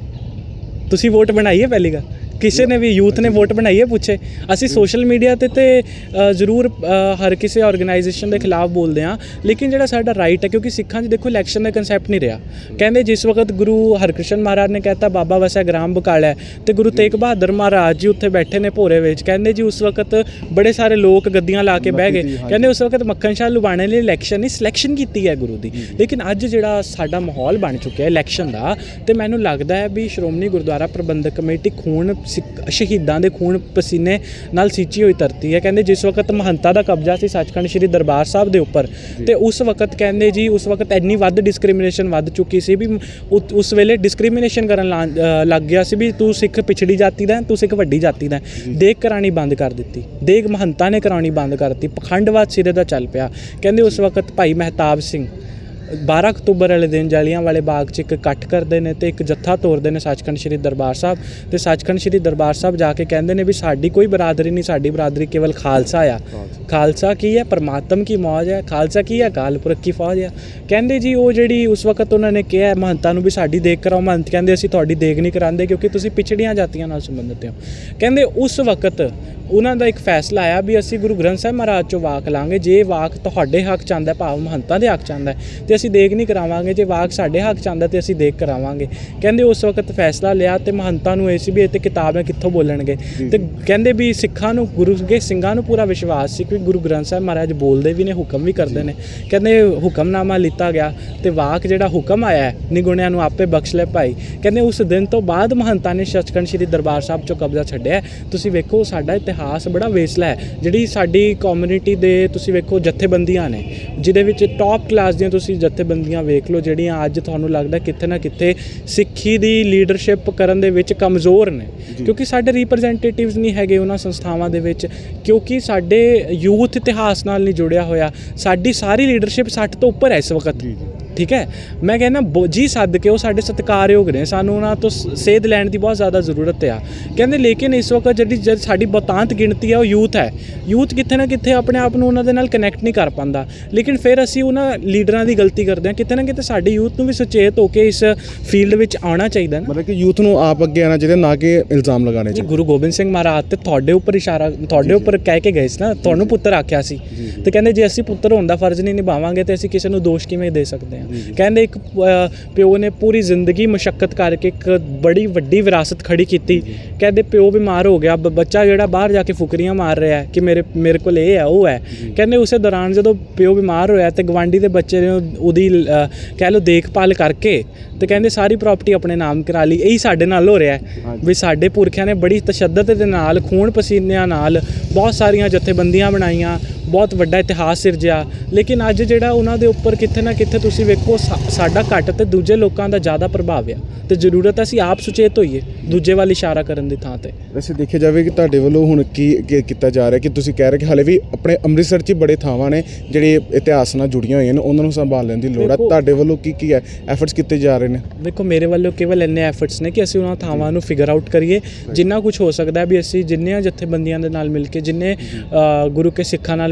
ਤੁਸੀਂ ਵੋਟ ਬਣਾਈ ਹੈ? ਪਹਿਲੀ ਗੱਲ ਕਿਸੇ ਨੇ ਵੀ ਯੂਥ ਨੇ ਵੋਟ ਬਣਾਈ ਹੈ? ਪੁੱਛੇ। ਅਸੀਂ ਸੋਸ਼ਲ ਮੀਡੀਆ 'ਤੇ ਤੇ ਜ਼ਰੂਰ ਹਰ ਕਿਸੇ ਆਰਗੇਨਾਈਜੇਸ਼ਨ ਦੇ ਖਿਲਾਫ ਬੋਲਦੇ ਹਾਂ, ਲੇਕਿਨ ਜਿਹੜਾ ਸਾਡਾ ਰਾਈਟ ਹੈ, ਕਿਉਂਕਿ ਸਿੱਖਾਂ 'ਚ ਦੇਖੋ ਇਲੈਕਸ਼ਨ ਦਾ ਕੰਸੈਪਟ ਨਹੀਂ ਰਿਹਾ। ਕਹਿੰਦੇ ਜਿਸ ਵਕਤ ਗੁਰੂ ਹਰਕ੍ਰਿਸ਼ਨ ਮਹਾਰਾਜ ਨੇ ਕਹਿਤਾ ਬਾਬਾ ਵਸੈ ਗ੍ਰਾਮ ਬਕਾਲਾ, ਤੇ ਗੁਰੂ ਤੇਗ ਬਹਾਦਰ ਮਹਾਰਾਜ ਜੀ ਉੱਥੇ ਬੈਠੇ ਨੇ ਭੋਰੇ ਵਿੱਚ, ਕਹਿੰਦੇ ਜੀ ਉਸ ਵਕਤ ਬੜੇ ਸਾਰੇ ਲੋਕ ਗੱਦੀਆਂ ਲਾ ਕੇ ਬਹਿ ਗਏ, ਕਹਿੰਦੇ ਉਸ ਵਕਤ ਮੱਖਣ ਸ਼ਾਹ ਲੁਬਾਣੇ ਲਈ ਇਲੈਕਸ਼ਨ ਨਹੀਂ ਸਿਲੈਕਸ਼ਨ ਕੀਤੀ ਹੈ ਗੁਰੂ ਦੀ। ਲੇਕਿਨ ਅੱਜ ਜਿਹੜਾ ਸਾਡਾ ਮਾਹੌਲ ਬਣ ਚੁੱਕਿਆ ਇਲੈਕਸ਼ਨ ਦਾ, ਤੇ ਮੈਨੂੰ ਲੱਗਦਾ ਹੈ ਵੀ ਸ਼੍ਰੋਮਣੀ ਗੁਰਦੁਆਰਾ ਪ੍ਰਬੰਧਕ ਕਮੇਟੀ ਖੂਨ ਸ਼ਹੀਦਾਂ ਦੇ ਖੂਨ ਪਸੀਨੇ ਨਾਲ ਸਿੰਚੀ ਹੋਈ ਧਰਤੀ ਹੈ। ਕਹਿੰਦੇ ਜਿਸ ਵਕਤ ਮਹੰਤਾ ਦਾ ਕਬਜ਼ਾ ਸੀ ਸੱਚਖੰਡ ਸ਼੍ਰੀ ਦਰਬਾਰ ਸਾਹਿਬ ਦੇ ਉੱਪਰ, ਤੇ ਉਸ ਵਕਤ ਕਹਿੰਦੇ ਜੀ ਉਸ ਵਕਤ ਇੰਨੀ ਵੱਧ ਡਿਸਕ੍ਰਿਮੀਨੇਸ਼ਨ ਵੱਧ ਚੁੱਕੀ ਸੀ ਵੀ ਉਸ ਵੇਲੇ ਡਿਸਕ੍ਰਿਮੀਨੇਸ਼ਨ ਕਰਨ ਲੱਗ ਗਿਆ ਸੀ ਵੀ ਤੂੰ ਸਿੱਖ ਪਿਛੜੀ ਜਾਤੀ ਦਾ, ਤੂੰ ਸਿੱਖ ਵੱਡੀ ਜਾਤੀ ਦਾ। ਦੇਗ ਕਰਾਉਣੀ ਬੰਦ ਕਰ ਦਿੱਤੀ, ਦੇਗ ਮਹੰਤਾ ਨੇ ਕਰਾਉਣੀ ਬੰਦ ਕਰ ਦਿੱਤੀ, ਪਖੰਡਵਾਦ ਸਿਰੇ ਦਾ ਚੱਲ ਪਿਆ। ਕਹਿੰਦੇ ਉਸ ਵਕਤ ਭਾਈ ਮਹਿਤਾਬ ਸਿੰਘ ਬਾਰਾਂ ਅਕਤੂਬਰ ਵਾਲੇ ਦਿਨ ਜਾਲਿਆਂ ਵਾਲੇ ਬਾਗ 'ਚ ਇੱਕ ਇਕੱਠ ਕਰਦੇ ਨੇ ਤੇ ਇੱਕ ਜੱਥਾ ਤੋਰਦੇ ਨੇ ਸੱਚਖੰਡ ਸ਼੍ਰੀ ਦਰਬਾਰ ਸਾਹਿਬ, ਤੇ ਸੱਚਖੰਡ ਸ਼੍ਰੀ ਦਰਬਾਰ ਸਾਹਿਬ ਜਾ ਕੇ ਕਹਿੰਦੇ ਨੇ ਵੀ ਸਾਡੀ ਕੋਈ ਬਰਾਦਰੀ ਨਹੀਂ, ਸਾਡੀ ਬਰਾਦਰੀ ਕੇਵਲ ਖਾਲਸਾ ਆ। ਖਾਲਸਾ ਕੀ ਹੈ? ਪਰਮਾਤਮ ਕੀ ਮੌਜ ਹੈ। ਖਾਲਸਾ ਕੀ ਹੈ? ਅਕਾਲ ਪੁਰਖ ਕੀ ਫੌਜ ਆ। ਕਹਿੰਦੇ ਜੀ ਉਹ ਜਿਹੜੀ ਉਸ ਵਕਤ ਉਹਨਾਂ ਨੇ ਕਿਹਾ ਮਹੰਤਾਂ ਨੂੰ ਵੀ ਸਾਡੀ ਦੇਗ ਕਰਾਓ, ਮਹੰਤ ਕਹਿੰਦੇ ਅਸੀਂ ਤੁਹਾਡੀ ਦੇਗ ਨਹੀਂ ਕਰਾਉਂਦੇ ਕਿਉਂਕਿ ਤੁਸੀਂ ਪਿਛੜੀਆਂ ਜਾਤੀਆਂ ਨਾਲ ਸੰਬੰਧਿਤ ਹੋ। ਕਹਿੰਦੇ ਉਸ ਵਕਤ ਉਹਨਾਂ ਦਾ ਇੱਕ ਫੈਸਲਾ ਆਇਆ ਵੀ ਅਸੀਂ ਗੁਰੂ ਗ੍ਰੰਥ ਸਾਹਿਬ ਮਹਾਰਾਜ 'ਚੋਂ ਵਾਕ ਲਾਂਗੇ, ਜੇ ਵਾਕ ਤੁਹਾਡੇ ਹੱਕ 'ਚ ਆਉਂਦਾ, ਭਾਵ ਮਹੰਤਾਂ ਦੇ ਹੱਕ 'ਚ ਆਉਂਦਾ ਤੇ ਅਸੀਂ ਦੇਗ ਨਹੀਂ ਕਰਾਵਾਂਗੇ, ਜੇ ਵਾਕ ਸਾਡੇ ਹੱਕ 'ਚ ਆਉਂਦਾ ਤੇ ਅਸੀਂ ਦੇਗ ਕਰਾਵਾਂਗੇ। ਕਹਿੰਦੇ ਉਸ ਵਕਤ ਫੈਸਲਾ ਲਿਆ ਤੇ ਮਹੰਤਾਂ ਨੂੰ ਇਹ ਸੀ ਵੀ ਇਹ ਤੇ ਕਿਤਾਬ ਹੈ ਕਿੱਥੋਂ ਬੋਲਣਗੇ, ਤੇ ਕਹਿੰਦੇ ਵੀ ਸਿੱਖਾਂ ਨੂੰ ਗੁਰੂ ਕੇ ਸਿੰਘਾਂ ਨੂੰ ਪੂਰਾ ਵਿਸ਼ਵਾਸ ਸੀ ਕਿ ਗੁਰੂ ਗ੍ਰੰਥ ਸਾਹਿਬ ਮਹਾਰਾਜ ਬੋਲਦੇ ਵੀ ਨੇ, ਹੁਕਮ ਵੀ ਕਰਦੇ ਨੇ। ਕਹਿੰਦੇ ਹੁਕਮਨਾਮਾ ਲਿੱਤਾ ਗਿਆ ਤੇ ਵਾਕ ਜਿਹੜਾ ਹੁਕਮ ਆਇਆ ਨਿਗੁਣਿਆਂ ਨੂੰ ਆਪੇ ਬਖਸ਼ ਲੈ ਭਾਈ। ਕਹਿੰਦੇ ਉਸ ਦਿਨ ਤੋਂ ਬਾਅਦ ਮਹੰਤਾਂ ਨੇ ਸੱਚਖੰਡ ਸ਼੍ਰੀ ਦਰਬਾਰ ਸਾਹਿਬ 'ਚੋਂ ਕਬਜ਼ਾ ਛੱਡਿਆ। ਤੁਸੀਂ ਵੇਖੋ ਸਾਡਾ ਇਤਿਹਾਸ ਬੜਾ ਵੇਸਲਾ ਹੈ। ਜਿਹੜੀ ਸਾਡੀ ਕਮਿਊਨਿਟੀ ਦੇ ਤੁਸੀਂ ਵੇਖੋ ਜਥੇਬੰਦੀਆਂ ਨੇ, ਜਿਹਦੇ ਵਿੱਚ ਟੌਪ ਕਲਾਸ ਦੀਆਂ ਤੁਸੀਂ ਜਥੇਬੰਦੀਆਂ ਵੇਖ ਲਓ ਜਿਹੜੀਆਂ ਅੱਜ ਤੁਹਾਨੂੰ ਲੱਗਦਾ ਕਿਤੇ ਨਾ ਕਿਤੇ ਸਿੱਖੀ ਦੀ ਲੀਡਰਸ਼ਿਪ ਕਰਨ ਦੇ ਵਿੱਚ ਕਮਜ਼ੋਰ ਨੇ, ਕਿਉਂਕਿ ਸਾਡੇ ਰਿਪਰੈਜ਼ੈਂਟੇਟਿਵਸ ਨਹੀਂ ਹੈਗੇ ਉਹਨਾਂ ਸੰਸਥਾਵਾਂ ਦੇ ਵਿੱਚ, ਕਿਉਂਕਿ ਸਾਡੇ ਯੂਥ ਇਤਿਹਾਸ ਨਾਲ ਨਹੀਂ ਜੁੜਿਆ ਹੋਇਆ। ਸਾਡੀ ਸਾਰੀ ਲੀਡਰਸ਼ਿਪ ਸੱਠ ਤੋਂ ਉੱਪਰ ਹੈ ਇਸ ਵਕਤ। ਠੀਕ ਹੈ, ਮੈਂ ਕਹਿੰਦਾ ਜੀ ਸੱਦ ਕੇ ਉਹ ਸਾਡੇ ਸਤਿਕਾਰਯੋਗ ਨੇ, ਸਾਨੂੰ ਉਹਨਾਂ ਤੋਂ ਸੇਧ ਲੈਣ ਦੀ ਬਹੁਤ ਜ਼ਿਆਦਾ ਜ਼ਰੂਰਤ ਆ। ਕਹਿੰਦੇ ਲੇਕਿਨ ਇਸ ਵਕਤ ਜਿਹੜੀ ਜਦ ਸਾਡੀ ਬਹੁਤਾਂਤ ਗਿਣਤੀ ਹੈ ਉਹ ਯੂਥ ਹੈ। ਯੂਥ ਕਿਤੇ ਨਾ ਕਿਤੇ ਆਪਣੇ ਆਪ ਨੂੰ ਉਹਨਾਂ ਦੇ ਨਾਲ ਕਨੈਕਟ ਨਹੀਂ ਕਰ ਪਾਉਂਦਾ, ਲੇਕਿਨ ਫਿਰ ਅਸੀਂ ਉਹਨਾਂ ਲੀਡਰਾਂ ਦੀ ਗਲਤੀ ਕਰਦੇ ਹਾਂ। ਕਿਤੇ ਨਾ ਕਿਤੇ ਸਾਡੇ ਯੂਥ ਨੂੰ ਵੀ ਸੁਚੇਤ ਹੋ ਕੇ ਇਸ ਫੀਲਡ ਵਿੱਚ ਆਉਣਾ ਚਾਹੀਦਾ ਨਾ, ਮਤਲਬ ਕਿ ਯੂਥ ਨੂੰ ਆਪ ਅੱਗੇ ਆਉਣਾ ਚਾਹੀਦਾ, ਨਾ ਕਿ ਇਲਜ਼ਾਮ ਲਗਾਉਣੇ ਚਾਹੀਦੇ। ਗੁਰੂ ਗੋਬਿੰਦ ਸਿੰਘ ਮਹਾਰਾਜ ਤੇ ਤੁਹਾਡੇ ਉੱਪਰ ਇਸ਼ਾਰਾ, ਤੁਹਾਡੇ ਉੱਪਰ ਕਹਿ ਕੇ ਗਏ ਸੀ ਨਾ, ਤੁਹਾਨੂੰ ਪੁੱਤਰ ਆਖਿਆ ਸੀ, ਤੇ ਕਹਿੰਦੇ ਜੇ ਅਸੀਂ ਪੁੱਤਰ ਹੋਣ ਦਾ ਫਰਜ਼ ਨਹੀਂ ਨਿਭਾਵਾਂਗੇ ਤੇ ਅਸੀਂ ਕਿਸੇ ਨੂੰ ਦੋਸ਼ ਕਿਵੇਂ ਦੇ ਸਕਦੇ ਹਾਂ। ਕਹਿੰਦੇ ਇੱਕ ਪਿਓ ਨੇ ਪੂਰੀ ਜ਼ਿੰਦਗੀ ਮੁਸ਼ੱਕਤ ਕਰਕੇ ਇੱਕ ਬੜੀ ਵੱਡੀ ਵਿਰਾਸਤ ਖੜੀ ਕੀਤੀ। ਕਹਿੰਦੇ ਪਿਓ ਬਿਮਾਰ ਹੋ ਗਿਆ, ਬੱਚਾ ਜਿਹੜਾ ਬਾਹਰ ਜਾ ਕੇ ਫੁਕਰੀਆਂ ਮਾਰ ਰਿਹਾ ਕਿ ਮੇਰੇ ਮੇਰੇ ਕੋਲ ਇਹ ਹੈ ਉਹ ਹੈ। ਕਹਿੰਦੇ ਉਸੇ ਦੌਰਾਨ ਜਦੋਂ ਪਿਓ ਬਿਮਾਰ ਹੋਇਆ ਤੇ ਗਵਾਂਢੀ ਦੇ ਬੱਚੇ ਨੇ ਉਹਦੀ ਕਹਿ ਲਓ ਦੇਖਭਾਲ ਕਰਕੇ ਤੇ ਕਹਿੰਦੇ ਸਾਰੀ ਪ੍ਰਾਪਰਟੀ ਆਪਣੇ ਨਾਮ ਕਰਾ ਲਈ। ਇਹੀ ਸਾਡੇ ਨਾਲ ਹੋ ਰਿਹਾ ਵੀ ਸਾਡੇ ਪੁਰਖਿਆਂ ਨੇ ਬੜੀ ਤਸ਼ੱਦਦ ਦੇ ਨਾਲ ਖੂਨ ਪਸੀਨਿਆਂ ਨਾਲ ਬਹੁਤ ਸਾਰੀਆਂ ਜਥੇਬੰਦੀਆਂ ਬਣਾਈਆਂ, ਬਹੁਤ ਵੱਡਾ ਇਤਿਹਾਸ ਸਿਰਜਿਆ, ਲੇਕਿਨ ਅੱਜ ਜਿਹੜਾ ਉਹਨਾਂ ਦੇ ਉੱਪਰ ਕਿਤੇ ਨਾ ਕਿਤੇ ਤੁਸੀਂ ਵੇਖੋ ਸਾਡਾ ਘੱਟ ਤੇ ਦੂਜੇ ਲੋਕਾਂ ਦਾ ਜ਼ਿਆਦਾ ਪ੍ਰਭਾਵ ਆ, ਤੇ ਜ਼ਰੂਰਤ ਹੈ ਅਸੀਂ ਆਪ ਸੁਚੇਤ ਹੋਈਏ ਦੂਜੇ ਵੱਲ ਇਸ਼ਾਰਾ ਕਰਨ ਦੀ ਥਾਂ ਤੇ। ਵੈਸੇ ਦੇਖਿਆ ਜਾਵੇ ਕਿ ਤੁਹਾਡੇ ਵੱਲੋਂ ਹੁਣ ਕੀ ਕੀਤਾ ਜਾ ਰਿਹਾ ਕਿ ਤੁਸੀਂ ਕਹਿ ਰਹੇ ਕਿ ਹਾਲੇ ਵੀ ਆਪਣੇ ਅੰਮ੍ਰਿਤਸਰ 'ਚ ਬੜੇ ਥਾਵਾਂ ਨੇ ਜਿਹੜੇ ਇਤਿਹਾਸ ਨਾਲ ਜੁੜੀਆਂ ਹੋਈਆਂ ਨੇ, ਉਹਨਾਂ ਨੂੰ ਸੰਭਾਲ ਲੈਣ ਦੀ ਲੋੜ ਹੈ। ਤੁਹਾਡੇ ਵੱਲੋਂ ਕੀ ਕੀ ਹੈ ਐਫਰਟਸ ਕੀਤੇ ਜਾ ਰਹੇ ਨੇ? ਦੇਖੋ ਮੇਰੇ ਵੱਲੋਂ ਕੇਵਲ ਇੰਨੇ ਐਫਰਟਸ ਨੇ ਕਿ ਅਸੀਂ ਉਹਨਾਂ ਥਾਵਾਂ ਨੂੰ ਫਿਗਰ ਆਊਟ ਕਰੀਏ, ਜਿੰਨਾ ਕੁਝ ਹੋ ਸਕਦਾ ਵੀ ਅਸੀਂ ਜਿੰਨੀਆਂ ਜਥੇਬੰਦੀਆਂ ਦੇ ਨਾਲ ਮਿਲ ਕੇ, ਜਿੰਨੇ ਗੁਰੂ ਕੇ ਸਿੱਖਾਂ ਨਾਲ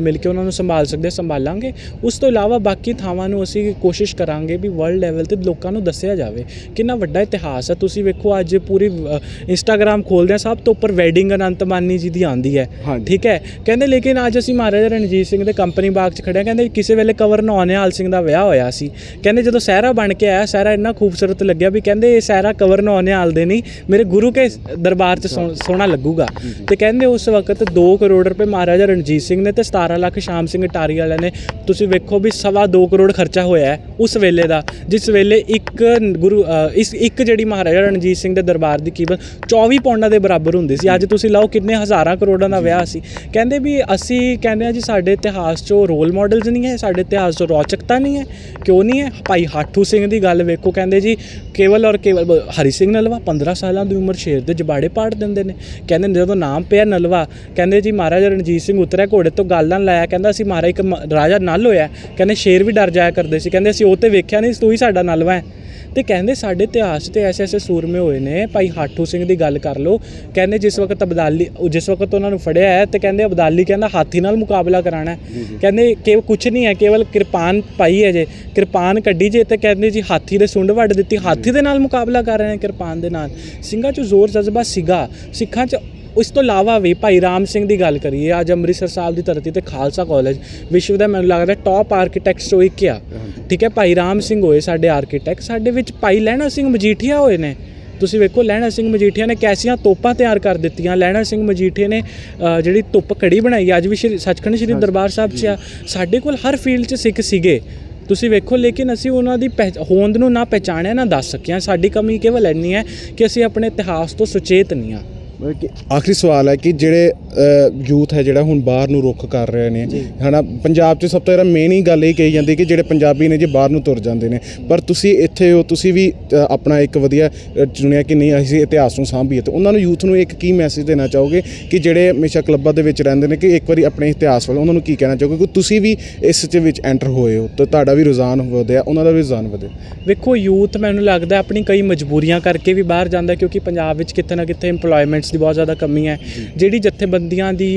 ਮਿਲ ਕੇ ਉਹਨਾਂ ਨੂੰ ਸੰਭਾਲ ਸਕਦੇ ਸੰਭਾਲਾਂਗੇ। ਉਸ ਤੋਂ ਇਲਾਵਾ ਬਾਕੀ ਥਾਵਾਂ ਨੂੰ ਅਸੀਂ ਕੋਸ਼ਿਸ਼ ਕਰਾਂਗੇ ਵੀ ਵਰਲਡ ਲੈਵਲ 'ਤੇ ਲੋਕਾਂ ਨੂੰ ਦੱਸਿਆ ਜਾਵੇ ਕਿੰਨਾ ਵੱਡਾ ਇਤਿਹਾਸ ਹੈ। ਤੁਸੀਂ ਵੇਖੋ ਅੱਜ ਪੂਰੀ ਇੰਸਟਾਗ੍ਰਾਮ ਖੋਲ੍ਹਦੇ ਹਾਂ, ਸਭ ਤੋਂ ਉੱਪਰ ਵੈਡਿੰਗ ਅਨੰਤ ਮਾਨੀ ਜੀ ਦੀ ਆਉਂਦੀ ਹੈ, ਠੀਕ ਹੈ। ਕਹਿੰਦੇ ਲੇਕਿਨ ਅੱਜ ਅਸੀਂ ਮਹਾਰਾਜਾ ਰਣਜੀਤ ਸਿੰਘ ਦੇ ਕੰਪਨੀ ਬਾਗ 'ਚ ਖੜ੍ਹੇ ਹਾਂ। ਕਹਿੰਦੇ ਕਿਸੇ ਵੇਲੇ ਕੰਵਰ ਨੌਨਿਹਾਲ ਸਿੰਘ ਦਾ ਵਿਆਹ ਹੋਇਆ ਸੀ। ਕਹਿੰਦੇ ਜਦੋਂ ਸਹਿਰਾ ਬਣ ਕੇ ਆਇਆ, ਸਹਿਰਾ ਇੰਨਾ ਖੂਬਸੂਰਤ ਲੱਗਿਆ ਵੀ ਕਹਿੰਦੇ ਇਹ ਸਹਿਰਾ ਕੰਵਰ ਨੌਨਿਹਾਲ ਦੇ ਨਹੀਂ, ਮੇਰੇ ਗੁਰੂ ਕੇ ਦਰਬਾਰ 'ਚ ਸੋ ਸੋਹਣਾ ਲੱਗੂਗਾ। ਅਤੇ ਕਹਿੰਦੇ ਉਸ ਵਕਤ ਦੋ ਕਰੋੜ ਰੁਪਏ ਮਹਾਰਾਜਾ ਰਣਜੀਤ ਸਿੰਘ ਨੇ ਅਤੇ ਸਤਾਰਾਂ ਲੱਖ ਸ਼ਾਮ ਸਿੰਘ ਅਟਾਰੀ ਵਾਲਿਆਂ ਨੇ, ਤੁਸੀਂ ਵੇਖੋ ਵੀ ਸਵਾ ਦੋ ਕਰੋੜ ਖਰਚਾ ਹੋਇਆ ਹੈ ਉਸ ਵੇਲੇ ਦਾ, ਜਿਸ ਵੇਲੇ ਇੱਕ ਗੁਰੂ ਇਸ ਇੱਕ ਜਿਹੜੀ ਮਹਾਰਾਜਾ ਰਣਜੀਤ ਸਿੰਘ ਦੇ ਦਰਬਾਰ ਦੀ ਕੀਮਤ ਚੌਵੀ ਪੌਂਡਾਂ ਦੇ ਬਰਾਬਰ ਹੁੰਦੀ ਸੀ। ਅੱਜ ਤੁਸੀਂ ਲਾਓ ਕਿੰਨੇ ਹਜ਼ਾਰਾਂ ਕਰੋੜਾਂ ਦਾ ਵਿਆਹ ਸੀ। ਕਹਿੰਦੇ ਵੀ ਅਸੀਂ ਕਹਿੰਦੇ ਹਾਂ ਜੀ ਸਾਡੇ ਇਤਿਹਾਸ 'ਚੋਂ ਰੋਲ ਮਾਡਲਸ ਨਹੀਂ ਹੈ, ਸਾਡੇ ਇਤਿਹਾਸ 'ਚੋਂ ਰੌਚਕਤਾ ਨਹੀਂ ਹੈ। ਕਿਉਂ ਨਹੀਂ ਹੈ? ਭਾਈ ਹਾਠੂ ਸਿੰਘ ਦੀ ਗੱਲ ਵੇਖੋ, ਕਹਿੰਦੇ ਜੀ ਕੇਵਲ ਔਰ ਕੇਵਲ ਹਰੀ ਸਿੰਘ ਨਲਵਾ ਪੰਦਰਾਂ ਸਾਲਾਂ ਦੀ ਉਮਰ ਸ਼ੇਰ ਦੇ ਜਬਾੜੇ ਪਾੜ ਦਿੰਦੇ ਨੇ। ਕਹਿੰਦੇ ਜਦੋਂ ਨਾਮ ਪਿਆ ਨਲਵਾ, ਕਹਿੰਦੇ ਜੀ ਮਹਾਰਾਜਾ ਰਣਜੀਤ ਸਿੰਘ ਉਤਰਿਆ ਘੋੜੇ ਤੋਂ, ਗੱਲ ਨਾਲ ਲਾਇਆ, ਕਹਿੰਦਾ ਅਸੀਂ ਮਹਾਰਾਜ ਇੱਕ ਰਾਜਾ ਨਲ ਹੋਇਆ, ਕਹਿੰਦੇ ਸ਼ੇਰ ਵੀ ਡਰ ਜਾਇਆ ਕਰਦੇ ਸੀ, ਕਹਿੰਦੇ ਅਸੀਂ ਉਹ 'ਤੇ ਵੇਖਿਆ ਨਹੀਂ, ਤੂੰ ਹੀ ਸਾਡਾ ਨਲਵਾ ਹੈ। ਅਤੇ ਕਹਿੰਦੇ ਸਾਡੇ ਇਤਿਹਾਸ 'ਤੇ ਐਸੇ ਐਸੇ ਸੂਰਮੇ ਹੋਏ ਨੇ। ਭਾਈ ਹਾਠੂ ਸਿੰਘ ਦੀ ਗੱਲ ਕਰ ਲਓ, ਕਹਿੰਦੇ ਜਿਸ ਵਕਤ ਅਬਦਾਲੀ ਜਿਸ ਵਕਤ ਉਹਨਾਂ ਨੂੰ ਫੜਿਆ ਹੈ ਅਤੇ ਕਹਿੰਦੇ ਅਬਦਾਲੀ ਕਹਿੰਦਾ ਹਾਥੀ ਨਾਲ ਮੁਕਾਬਲਾ ਕਰਾਉਣਾ। ਕਹਿੰਦੇ ਕਿ ਕੁਛ ਨਹੀਂ ਹੈ, ਕੇਵਲ ਕਿਰਪਾਨ ਪਾਈ ਹੈ ਜੇ, ਕਿਰਪਾਨ ਕੱਢੀ ਜੇ ਅਤੇ ਕਹਿੰਦੇ ਜੀ ਹਾਥੀ ਦੇ ਸੁੰਡ ਵੱਢ ਦਿੱਤੀ, ਹਾਥੀ ਦੇ ਨਾਲ ਮੁਕਾਬਲਾ ਕਰ ਰਹੇ ਨੇ ਕਿਰਪਾਨ ਦੇ ਨਾਲ। ਸਿੰਘਾਂ 'ਚ ਜ਼ੋਰ ਜਜ਼ਬਾ ਸੀਗਾ, ਸਿੱਖਾਂ 'ਚ। ਉਸ ਤੋਂ ਇਲਾਵਾ ਵੀ ਭਾਈ ਰਾਮ ਸਿੰਘ ਦੀ ਗੱਲ ਕਰੀਏ, ਅੱਜ ਅੰਮ੍ਰਿਤਸਰ ਸਾਹਿਬ ਦੀ ਧਰਤੀ 'ਤੇ ਖਾਲਸਾ ਕਾਲਜ ਵਿਸ਼ਵ ਦਾ ਮੈਨੂੰ ਲੱਗਦਾ ਟੌਪ ਆਰਕੀਟੈਕਟਸ 'ਚੋਂ ਇੱਕ ਆ, ਠੀਕ ਹੈ। ਭਾਈ ਰਾਮ ਸਿੰਘ ਹੋਏ ਸਾਡੇ ਆਰਕੀਟੈਕਟ। ਸਾਡੇ ਵਿੱਚ ਭਾਈ ਲਹਿਣਾ ਸਿੰਘ ਮਜੀਠੀਆ ਹੋਏ ਨੇ। ਤੁਸੀਂ ਵੇਖੋ ਲਹਿਣਾ ਸਿੰਘ ਮਜੀਠੀਆ ਨੇ ਕੈਸੀਆਂ ਤੋਪਾਂ ਤਿਆਰ ਕਰ ਦਿੱਤੀਆਂ। ਲਹਿਣਾ ਸਿੰਘ ਮਜੀਠੀਆ ਨੇ ਜਿਹੜੀ ਧੁੱਪ ਘੜੀ ਬਣਾਈ, ਅੱਜ ਵੀ ਸ਼੍ਰੀ ਸੱਚਖੰਡ ਸ਼੍ਰੀ ਦਰਬਾਰ ਸਾਹਿਬ 'ਚ ਆ। ਸਾਡੇ ਕੋਲ ਹਰ ਫੀਲਡ 'ਚ ਸਿੱਖ ਸੀਗੇ, ਤੁਸੀਂ ਵੇਖੋ, ਲੇਕਿਨ ਅਸੀਂ ਉਹਨਾਂ ਦੀ ਪਹਿ ਹੋਂਦ ਨੂੰ ਨਾ ਪਹਿਚਾਣਿਆ ਨਾ ਦੱਸ ਸਕਿਆ। ਸਾਡੀ ਕਮੀ ਕੇਵਲ ਇੰਨੀ ਹੈ ਕਿ ਅਸੀਂ ਆਪਣੇ ਇਤਿਹਾਸ ਤੋਂ ਸੁਚੇਤ ਨਹੀਂ ਹਾਂ। ਆਖਰੀ ਸਵਾਲ ਹੈ ਕਿ ਜਿਹੜੇ ਯੂਥ ਹੈ ਜਿਹੜਾ ਹੁਣ ਬਾਹਰ ਨੂੰ ਰੁੱਖ ਕਰ ਰਹੇ ਨੇ ਹੈ ਨਾ, ਪੰਜਾਬ 'ਚ ਸਭ ਤੋਂ ਜ਼ਿਆਦਾ ਮੇਨ ਹੀ ਗੱਲ ਇਹ ਕਹੀ ਜਾਂਦੀ ਕਿ ਜਿਹੜੇ ਪੰਜਾਬੀ ਨੇ ਜੇ ਬਾਹਰ ਨੂੰ ਤੁਰ ਜਾਂਦੇ ਨੇ, ਪਰ ਤੁਸੀਂ ਇੱਥੇ ਹੋ, ਤੁਸੀਂ ਵੀ ਆਪਣਾ ਇੱਕ ਵਧੀਆ ਚੁਣਿਆ ਕਿ ਨਹੀਂ ਅਸੀਂ ਇਤਿਹਾਸ ਨੂੰ ਸਾਂਭੀਏ। ਅਤੇ ਉਹਨਾਂ ਨੂੰ ਯੂਥ ਨੂੰ ਇੱਕ ਕੀ ਮੈਸੇਜ ਦੇਣਾ ਚਾਹੋਗੇ ਕਿ ਜਿਹੜੇ ਹਮੇਸ਼ਾ ਕਲੱਬਾਂ ਦੇ ਵਿੱਚ ਰਹਿੰਦੇ ਨੇ, ਕਿ ਇੱਕ ਵਾਰੀ ਆਪਣੇ ਇਤਿਹਾਸ ਵੱਲ ਉਹਨਾਂ ਨੂੰ ਕੀ ਕਹਿਣਾ ਚਾਹੋਗੇ ਕਿ ਤੁਸੀਂ ਵੀ ਇਸ 'ਚ ਵਿੱਚ ਐਂਟਰ ਹੋਏ ਹੋ ਅਤੇ ਤੁਹਾਡਾ ਵੀ ਰੁਝਾਨ ਵਧਿਆ, ਉਹਨਾਂ ਦਾ ਵੀ ਰੁਝਾਨ ਵਧੇ? ਵੇਖੋ ਯੂਥ ਮੈਨੂੰ ਲੱਗਦਾ ਆਪਣੀ ਕਈ ਮਜਬੂਰੀਆਂ ਕਰਕੇ ਵੀ ਬਾਹਰ ਜਾਂਦਾ, ਕਿਉਂਕਿ ਪੰਜਾਬ ਵਿੱਚ ਕਿਤੇ ਨਾ ਕਿਤੇ ਇੰਪਲੋਇਮੈਂਟਸ ਦੀ ਬਹੁਤ ਜ਼ਿਆਦਾ ਕਮੀ ਹੈ। ਜਿਹੜੀ ਜਥੇਬੰਦੀਆਂ ਦੀ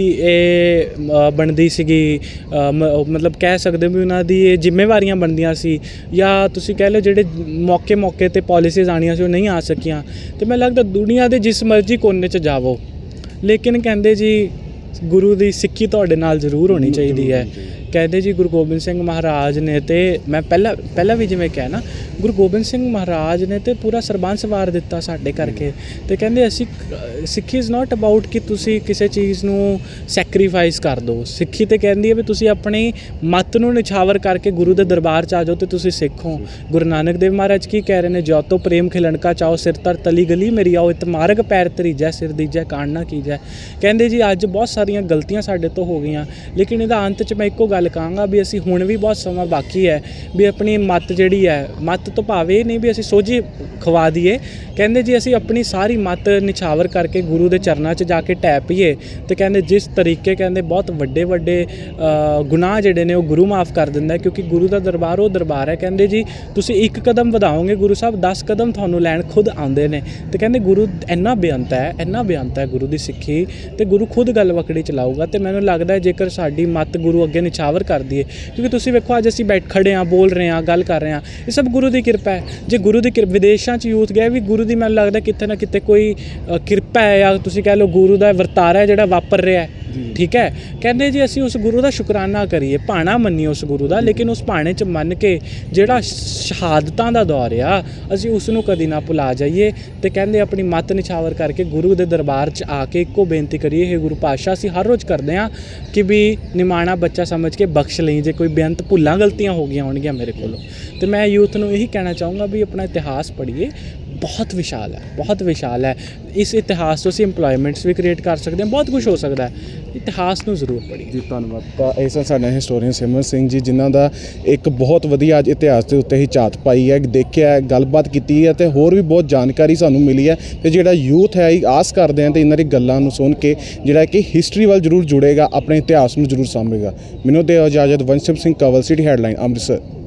ਇਹ ਬਣਦੀ ਸੀਗੀ, ਮਤਲਬ ਕਹਿ ਸਕਦੇ ਵੀ ਉਹਨਾਂ ਦੀ ਇਹ ਜ਼ਿੰਮੇਵਾਰੀਆਂ ਬਣਦੀਆਂ ਸੀ, ਜਾਂ ਤੁਸੀਂ ਕਹਿ ਲਓ ਜਿਹੜੇ ਮੌਕੇ ਮੌਕੇ 'ਤੇ ਪੋਲਿਸੀਜ਼ ਆਉਣੀਆਂ ਸੀ ਉਹ ਨਹੀਂ ਆ ਸਕੀਆਂ। ਅਤੇ ਮੈਨੂੰ ਲੱਗਦਾ ਦੁਨੀਆ ਦੇ ਜਿਸ ਮਰਜ਼ੀ ਕੋਨੇ 'ਚ ਜਾਵੋ, ਲੇਕਿਨ ਕਹਿੰਦੇ ਜੀ ਗੁਰੂ ਦੀ ਸਿੱਖੀ ਤੁਹਾਡੇ ਨਾਲ ਜ਼ਰੂਰ ਹੋਣੀ ਚਾਹੀਦੀ ਹੈ। ਕਹਿੰਦੇ ਜੀ ਗੁਰੂ ਗੋਬਿੰਦ ਸਿੰਘ ਮਹਾਰਾਜ ਨੇ, ਅਤੇ ਮੈਂ ਪਹਿਲਾਂ ਪਹਿਲਾਂ ਵੀ ਜਿਵੇਂ ਕਿਹਾ ਨਾ, ਗੁਰੂ ਗੋਬਿੰਦ ਸਿੰਘ ਮਹਾਰਾਜ ਨੇ ਤਾਂ ਪੂਰਾ ਸਰਬੰਸ ਵਾਰ ਦਿੱਤਾ ਸਾਡੇ ਕਰਕੇ। ਅਤੇ ਕਹਿੰਦੇ ਅਸੀਂ ਸਿੱਖੀ ਇਜ਼ ਨਾਟ ਅਬਾਊਟ ਕਿ ਤੁਸੀਂ ਕਿਸੇ ਚੀਜ਼ ਨੂੰ ਸੈਕਰੀਫਾਈਸ ਕਰ ਦਿਓ। ਸਿੱਖੀ ਤਾਂ ਕਹਿੰਦੀ ਹੈ ਵੀ ਤੁਸੀਂ ਆਪਣੀ ਮੱਤ ਨੂੰ ਨਿਛਾਵਰ ਕਰਕੇ ਗੁਰੂ ਦੇ ਦਰਬਾਰ 'ਚ ਆ ਜਾਓ ਅਤੇ ਤੁਸੀਂ ਸਿੱਖੋ। ਗੁਰੂ ਨਾਨਕ ਦੇਵ ਮਹਾਰਾਜ ਕੀ ਕਹਿ ਰਹੇ ਨੇ, ਜੋ ਤੋ ਪ੍ਰੇਮ ਖਿਲਣਕਾ ਚਾਓ ਸਿਰ ਤਰ ਤਲੀ ਗਲੀ ਮੇਰੀ ਆਓ, ਇਤ ਮਾਰਗ ਪੈਰ ਤਰੀਜੈ ਸਿਰ ਦੀਜੈ ਕਾਣ ਨਾ ਕੀਜੈ। ਕਹਿੰਦੇ ਜੀ ਅੱਜ ਬਹੁਤ ਸਾਰੀਆਂ ਗਲਤੀਆਂ ਸਾਡੇ ਤੋਂ ਹੋ ਗਈਆਂ, ਲੇਕਿਨ ਇਹਦਾ ਅੰਤ 'ਚ ਮੈਂ ਇੱਕੋ ਗੱਲ ਕਹਾਂਗਾ ਵੀ ਅਸੀਂ ਹੁਣ ਵੀ ਬਹੁਤ ਸਮਾਂ ਬਾਕੀ ਹੈ ਵੀ ਆਪਣੀ ਮੱਤ ਜਿਹੜੀ ਹੈ, ਮੱਤ ਤੋਂ ਭਾਵੇਂ ਨਹੀਂ ਵੀ ਅਸੀਂ ਸੋਝੀ ਖਵਾ ਦਈਏ। ਕਹਿੰਦੇ ਜੀ ਅਸੀਂ ਆਪਣੀ ਸਾਰੀ ਮੱਤ ਨਿਛਾਵਰ ਕਰਕੇ ਗੁਰੂ ਦੇ ਚਰਨਾਂ 'ਚ ਜਾ ਕੇ ਢਹਿ ਪਈਏ। ਅਤੇ ਕਹਿੰਦੇ ਜਿਸ ਤਰੀਕੇ ਕਹਿੰਦੇ ਬਹੁਤ ਵੱਡੇ ਵੱਡੇ ਗੁਨਾਹ ਜਿਹੜੇ ਨੇ ਉਹ ਗੁਰੂ ਮਾਫ ਕਰ ਦਿੰਦਾ, ਕਿਉਂਕਿ ਗੁਰੂ ਦਾ ਦਰਬਾਰ ਉਹ ਦਰਬਾਰ ਹੈ। ਕਹਿੰਦੇ ਜੀ ਤੁਸੀਂ ਇੱਕ ਕਦਮ ਵਧਾਓਗੇ, ਗੁਰੂ ਸਾਹਿਬ ਦਸ ਕਦਮ ਤੁਹਾਨੂੰ ਲੈਣ ਖੁਦ ਆਉਂਦੇ ਨੇ। ਅਤੇ ਕਹਿੰਦੇ ਗੁਰੂ ਇੰਨਾ ਬੇਅੰਤ ਹੈ, ਇੰਨਾ ਬੇਅੰਤ ਹੈ ਗੁਰੂ ਦੀ ਸਿੱਖੀ, ਅਤੇ ਗੁਰੂ ਖੁਦ ਗੱਲ ਵਕੜੀ ਚਲਾਊਗਾ। ਅਤੇ ਮੈਨੂੰ ਲੱਗਦਾ ਜੇਕਰ ਸਾਡੀ ਮੱਤ ਗੁਰੂ ਅੱਗੇ ਨਿਛਾਵਰ ਕਰਦੀ ਹੈ, ਕਿਉਂਕਿ ਤੁਸੀਂ ਵੇਖੋ ਅੱਜ ਅਸੀਂ ਬੈਠ ਖੜ੍ਹੇ ਹਾਂ, ਬੋਲ ਰਹੇ ਹਾਂ, ਗੱਲ ਕਰ ਰਹੇ ਹਾਂ, ਇਹ ਸਭ ਗੁਰੂ ਦੀ ਕਿਰਪਾ ਹੈ। ਜੇ ਗੁਰੂ ਦੀ ਕਿਰਪਾ, ਵਿਦੇਸ਼ਾਂ 'ਚ ਯੂਥ ਗਿਆ ਵੀ ਗੁਰੂ ਦੀ ਮੈਨੂੰ ਲੱਗਦਾ ਕਿਤੇ ਨਾ ਕਿਤੇ ਕੋਈ ਕਿਰਪਾ ਹੈ, ਜਾਂ ਤੁਸੀਂ ਕਹਿ ਲਓ ਗੁਰੂ ਦਾ ਵਰਤਾਰਾ ਜਿਹੜਾ ਵਾਪਰ ਰਿਹਾ, ਠੀਕ ਹੈ। ਕਹਿੰਦੇ ਜੀ ਅਸੀਂ ਉਸ ਗੁਰੂ ਦਾ ਸ਼ੁਕਰਾਨਾ ਕਰੀਏ, ਭਾਣਾ ਮੰਨੀਏ ਉਸ ਗੁਰੂ ਦਾ, ਲੇਕਿਨ ਉਸ ਭਾਣੇ 'ਚ ਮੰਨ ਕੇ ਜਿਹੜਾ ਸ਼ਹਾਦਤਾਂ ਦਾ ਦੌਰ ਆ ਅਸੀਂ ਉਸ ਨੂੰ ਕਦੀ ਨਾ ਭੁਲਾ ਜਾਈਏ। ਅਤੇ ਕਹਿੰਦੇ ਆਪਣੀ ਮੱਤ ਨਿਛਾਵਰ ਕਰਕੇ ਗੁਰੂ ਦੇ ਦਰਬਾਰ 'ਚ ਆ ਕੇ ਇੱਕੋ ਬੇਨਤੀ ਕਰੀਏ, ਇਹ ਗੁਰੂ ਪਾਤਸ਼ਾਹ ਅਸੀਂ ਹਰ ਰੋਜ਼ ਕਰਦੇ ਹਾਂ ਕਿ ਵੀ ਨਿਮਾਣਾ ਬੱਚਾ ਸਮਝ ਕੇ ਬਖਸ਼ ਲਈ, ਜੇ ਕੋਈ ਬੇਅੰਤ ਭੁੱਲਾਂ ਗਲਤੀਆਂ ਹੋ ਗਈਆਂ ਹੋਣਗੀਆਂ ਮੇਰੇ ਕੋਲੋਂ। ਅਤੇ ਮੈਂ ਯੂਥ ਨੂੰ ਇਹੀ ਕਹਿਣਾ ਚਾਹੂੰਗਾ ਵੀ ਆਪਣਾ ਇਤਿਹਾਸ ਪੜ੍ਹੀਏ, ਬਹੁਤ ਵਿਸ਼ਾਲ ਹੈ, ਬਹੁਤ ਵਿਸ਼ਾਲ ਹੈ। ਇਸ ਇਤਿਹਾਸ ਤੋਂ ਅਸੀਂ ਇੰਪਲੋਇਮੈਂਟਸ ਵੀ ਕ੍ਰੀਏਟ ਕਰ ਸਕਦੇ ਹਾਂ, ਬਹੁਤ ਕੁਝ ਹੋ ਸਕਦਾ ਹੈ। ਇਤਿਹਾਸ ਨੂੰ ਜ਼ਰੂਰ ਪੜ੍ਹੀਏ ਜੀ। ਧੰਨਵਾਦ। ਤਾਂ ਇਹ ਸਨ ਸਾਡੇ ਹਿਸਟੋਰੀਅਨ ਸਿਮਰਨ ਸਿੰਘ ਜੀ, ਜਿਨ੍ਹਾਂ ਦਾ ਇੱਕ ਬਹੁਤ ਵਧੀਆ ਅੱਜ ਇਤਿਹਾਸ ਦੇ ਉੱਤੇ ਹੀ ਝਾਤ ਪਾਈ ਹੈ, ਦੇਖਿਆ, ਗੱਲਬਾਤ ਕੀਤੀ ਹੈ ਅਤੇ ਹੋਰ ਵੀ ਬਹੁਤ ਜਾਣਕਾਰੀ ਸਾਨੂੰ ਮਿਲੀ ਹੈ। ਅਤੇ ਜਿਹੜਾ ਯੂਥ ਹੈ ਆਸ ਕਰਦੇ ਹਾਂ ਅਤੇ ਇਹਨਾਂ ਦੀ ਗੱਲਾਂ ਨੂੰ ਸੁਣ ਕੇ ਜਿਹੜਾ ਕਿ ਹਿਸਟਰੀ ਵੱਲ ਜ਼ਰੂਰ ਜੁੜੇਗਾ, ਆਪਣੇ ਇਤਿਹਾਸ ਨੂੰ ਜ਼ਰੂਰ ਸਾਂਭੇਗਾ। ਮੈਨੂੰ ਦਿਓ ਇਜਾਜ਼ਤ। Vansham Singh Kanwal, city headline, Amritsar.